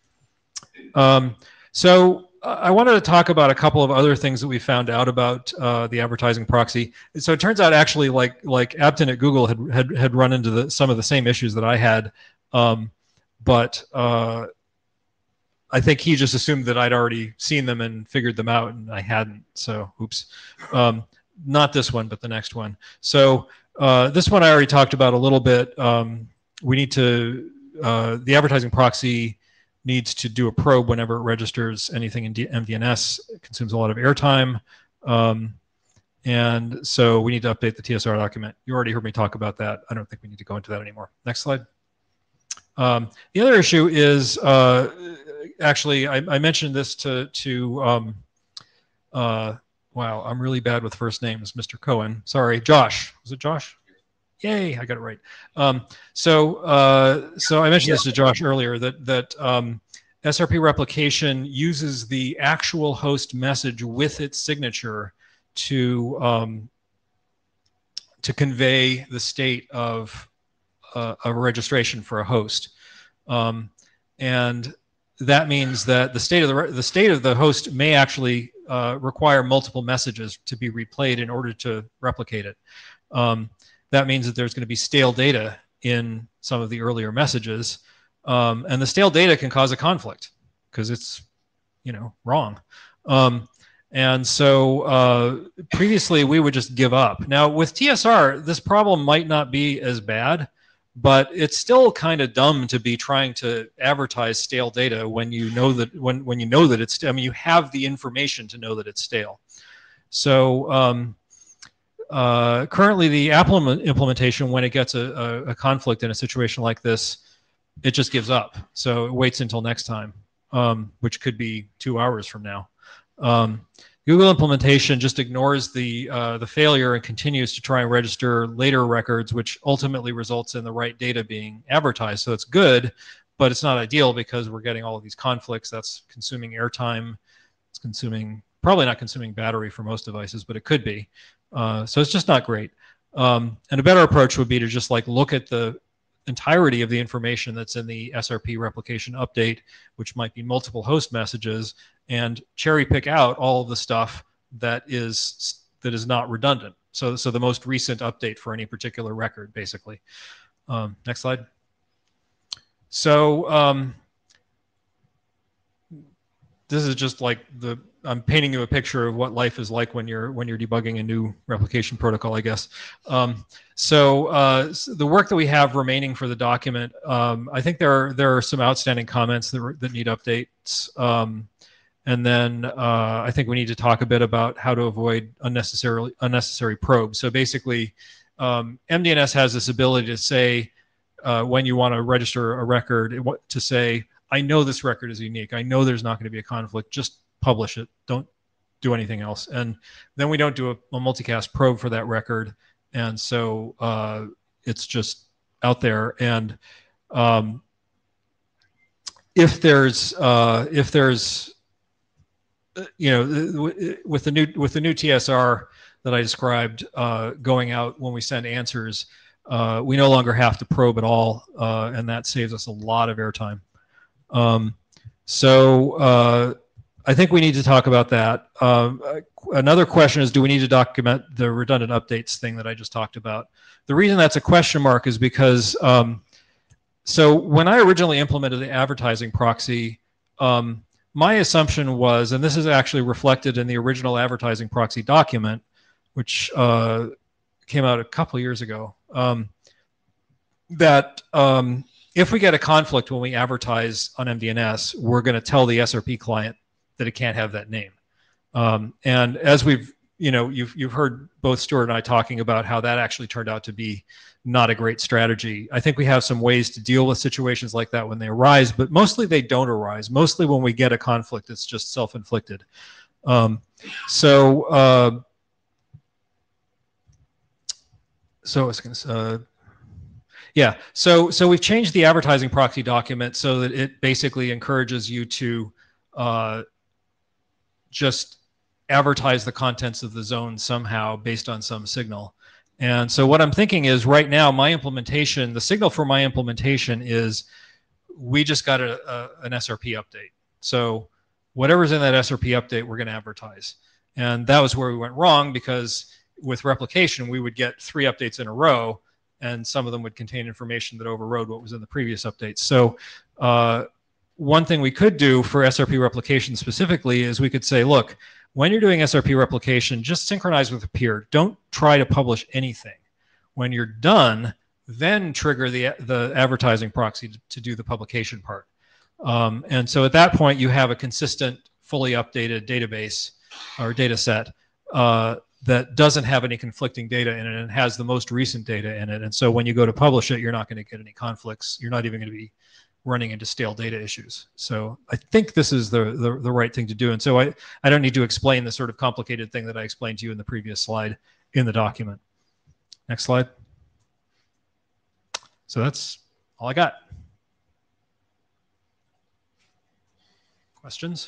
Um, so I wanted to talk about a couple of other things that we found out about uh, the advertising proxy. So it turns out actually like like Abton at Google had had, had run into the, some of the same issues that I had, um, but uh, I think he just assumed that I'd already seen them and figured them out, and I hadn't. So oops, um, not this one, but the next one. So uh, this one I already talked about a little bit. Um, we need to uh, the advertising proxy needs to do a probe whenever it registers anything in M D N S. It consumes a lot of airtime. Um, and so we need to update the T S R document. You already heard me talk about that. I don't think we need to go into that anymore. Next slide. Um, the other issue is, uh, actually, I, I mentioned this to, to um, uh, wow, I'm really bad with first names, Mister Cohen. Sorry, Josh. Was it Josh? Yay, I got it right. Um, so, uh, so I mentioned yeah. this to Josh earlier that that um, S R P replication uses the actual host message with its signature to um, to convey the state of uh, a registration for a host, um, and that means that the state of the the state of the host may actually uh, require multiple messages to be replayed in order to replicate it. Um, That means that there's going to be stale data in some of the earlier messages, um, and the stale data can cause a conflict because it's, you know, wrong. Um, and so uh, previously we would just give up. Now with T S R, this problem might not be as bad, but it's still kind of dumb to be trying to advertise stale data when you know that when when you know that it's. I mean, you have the information to know that it's stale. So. Um, Uh, currently, the Apple implementation, when it gets a, a, a conflict in a situation like this, it just gives up. So it waits until next time, um, which could be two hours from now. Um, Google implementation just ignores the uh, the failure and continues to try and register later records, which ultimately results in the right data being advertised. So it's good, but it's not ideal because we're getting all of these conflicts. That's consuming airtime. It's consuming probably not consuming battery for most devices, but it could be. Uh, so it's just not great. Um, and a better approach would be to just like look at the entirety of the information that's in the S R P replication update, which might be multiple host messages, and cherry pick out all of the stuff that is that is not redundant. So, so the most recent update for any particular record, basically. Um, next slide. So um, this is just like the, I'm painting you a picture of what life is like when you're when you're debugging a new replication protocol, I guess. Um, so, uh, so the work that we have remaining for the document, um, I think there are there are some outstanding comments that that need updates, um, and then uh, I think we need to talk a bit about how to avoid unnecessarily unnecessary probes. So basically, um, M D N S has this ability to say uh, when you want to register a record, to say, I know this record is unique. I know there's not going to be a conflict. Just publish it. Don't do anything else. And then we don't do a, a multicast probe for that record. And so uh, it's just out there. And um, if there's, uh, if there's, you know, with the new, with the new T S R that I described uh, going out when we send answers, uh, we no longer have to probe at all. Uh, and that saves us a lot of airtime. Um, so uh, I think we need to talk about that. Um, another question is, do we need to document the redundant updates thing that I just talked about? The reason that's a question mark is because, um, so when I originally implemented the advertising proxy, um, my assumption was, and this is actually reflected in the original advertising proxy document, which uh, came out a couple of years ago, um, that um, if we get a conflict when we advertise on M D N S, we're going to tell the S R P client that it can't have that name. Um, and as we've, you know, you've, you've heard both Stuart and I talking about how that actually turned out to be not a great strategy. I think we have some ways to deal with situations like that when they arise, but mostly they don't arise. Mostly when we get a conflict, it's just self-inflicted. Um, so, uh, so I was going to uh, yeah, so so we've changed the advertising proxy document so that it basically encourages you to uh, just advertise the contents of the zone somehow based on some signal. And so what I'm thinking is right now my implementation, the signal for my implementation is we just got a, a, an S R P update. So whatever's in that S R P update, we're going to advertise. And that was where we went wrong, because with replication, we would get three updates in a row, and some of them would contain information that overrode what was in the previous updates. So uh, one thing we could do for S R P replication specifically is we could say, look, when you're doing S R P replication, just synchronize with a peer. Don't try to publish anything. When you're done, then trigger the, the advertising proxy to, to do the publication part. Um, and so at that point, you have a consistent, fully updated database or data set uh, that doesn't have any conflicting data in it and has the most recent data in it. And so when you go to publish it, you're not going to get any conflicts. You're not even going to be running into stale data issues. So I think this is the, the, the right thing to do. And so I, I don't need to explain the sort of complicated thing that I explained to you in the previous slide in the document. Next slide. So that's all I got. Questions?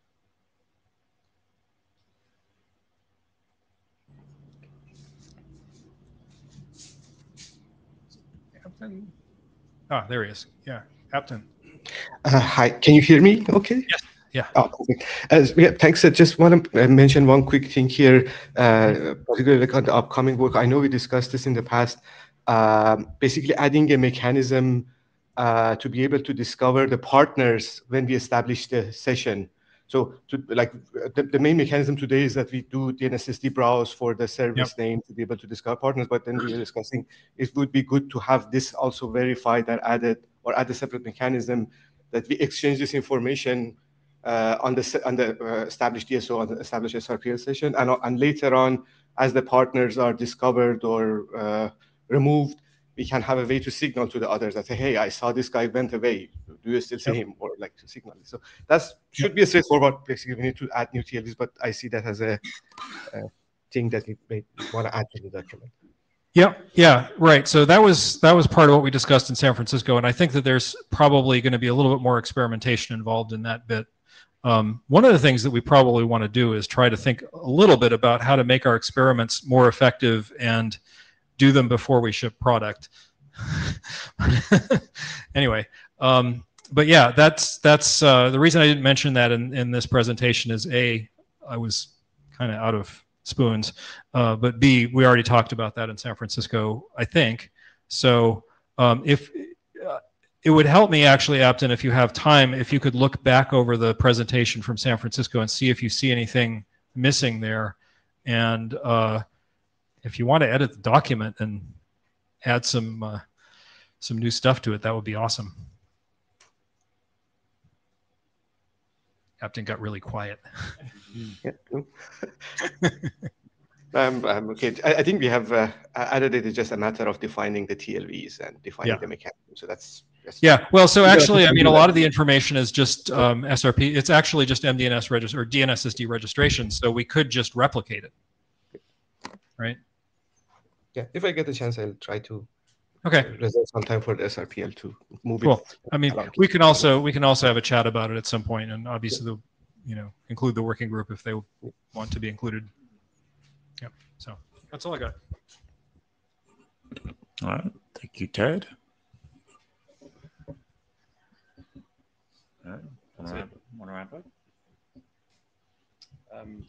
Captain? Ah, there he is. Yeah, Captain. Uh, hi, can you hear me? Okay. Yes. Yeah. Oh, perfect. As, yeah, thanks. I just want to mention one quick thing here, uh, particularly on the upcoming work. I know we discussed this in the past. Um, basically, adding a mechanism uh, to be able to discover the partners when we establish the session. So, to, like the, the main mechanism today is that we do D N S S D browse for the service yep. name to be able to discover partners. But then we were discussing it would be good to have this also verified and added, or add a separate mechanism that we exchange this information uh, on the on the uh, established D S O, on the established S R P L session, and and later on, as the partners are discovered or uh, removed, we can have a way to signal to the others that say, hey, I saw this guy went away. Do you still see yep. him? Or like to signal. So that should yep. be a straightforward. Basically, we need to add new T L Ds, but I see that as a, a thing that we may want to add to the document. Yeah, yeah, right. So that was that was part of what we discussed in San Francisco, and I think that there's probably going to be a little bit more experimentation involved in that bit. Um, one of the things that we probably want to do is try to think a little bit about how to make our experiments more effective and do them before we ship product. Anyway, um, but yeah, that's that's uh, the reason I didn't mention that in, in this presentation is A, I was kind of out of spoons, uh, but B, we already talked about that in San Francisco, I think. So um, if uh, it would help me actually, Apton, if you have time, if you could look back over the presentation from San Francisco and see if you see anything missing there. And uh, if you want to edit the document and add some uh, some new stuff to it, that would be awesome. Apton got really quiet. Yeah. um, um, okay, I, I think we have uh, added it. It's just a matter of defining the T L Vs and defining Yeah. the mechanism. So that's, that's yeah. Well, so actually, I mean, a lot of the information is just um, S R P. It's actually just M D N S register or D N S S D registration. So we could just replicate it, right? Yeah. If I get the chance, I'll try to. Okay. Reserve some time for the S R P L to move cool. it. I mean, we can also we can also have a chat about it at some point, and obviously, the, you know, include the working group if they want to be included. Yep. So that's all I got. All right. Thank you, Ted. All right. Want to wrap, want to wrap up? Um,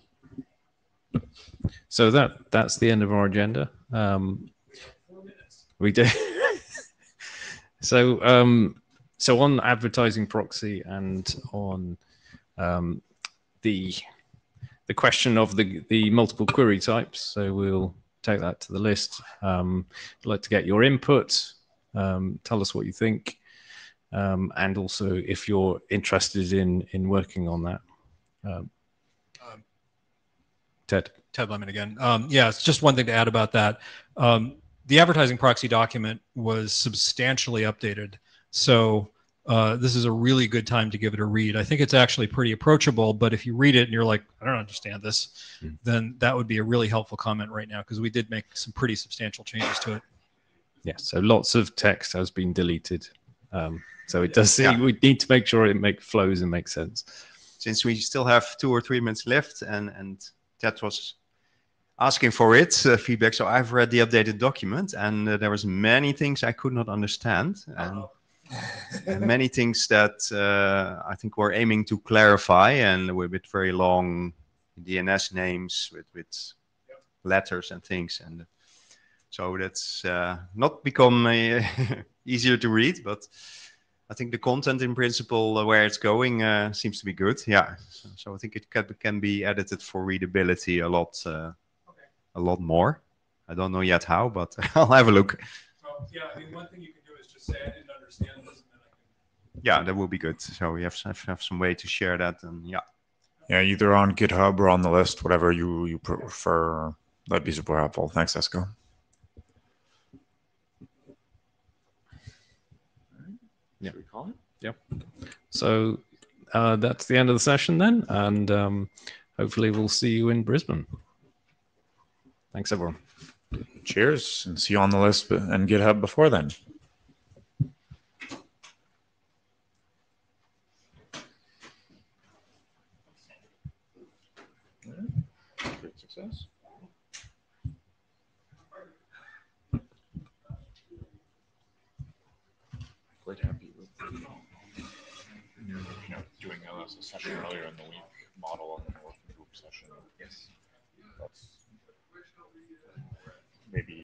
so that that's the end of our agenda. Um, we do. so um, so on advertising proxy and on um, the the question of the the multiple query types. So we'll take that to the list. Um, I'd like to get your input. Um, tell us what you think, um, and also if you're interested in in working on that. Um, um, Ted. Ted Lemon again. Um, yeah, it's just one thing to add about that. Um, the advertising proxy document was substantially updated. So uh, this is a really good time to give it a read. I think it's actually pretty approachable, but if you read it and you're like, I don't understand this, mm. then that would be a really helpful comment right now, because we did make some pretty substantial changes to it. Yeah, so lots of text has been deleted. Um, so it does see, yeah. We need to make sure it makes flows and makes sense. Since we still have two or three minutes left, and, and that was asking for it, uh, feedback. So I've read the updated document, and uh, there was many things I could not understand, and, and many things that uh, I think we're aiming to clarify, and with, with very long D N S names, with, with letters and things. And so that's uh, not become uh, easier to read, but I think the content in principle, uh, where it's going, uh, seems to be good. Yeah. So, so I think it can, can be edited for readability a lot. Uh, a lot more. I don't know yet how, but I'll have a look. Well, yeah, I mean, one thing you can do is just say, I didn't understand this, and then I can... Yeah, that would be good. So we have, have some way to share that, and yeah. Yeah, either on GitHub or on the list, whatever you, you prefer. That'd be super helpful. Thanks, Esco. Yeah. Should we call it? Yep. So uh, that's the end of the session then, and um, hopefully we'll see you in Brisbane. Thanks, everyone. Cheers, and see you on the list and GitHub before then. Great success. Quite happy with you know, doing a session earlier in the week, model and then working group session. Yes. That's maybe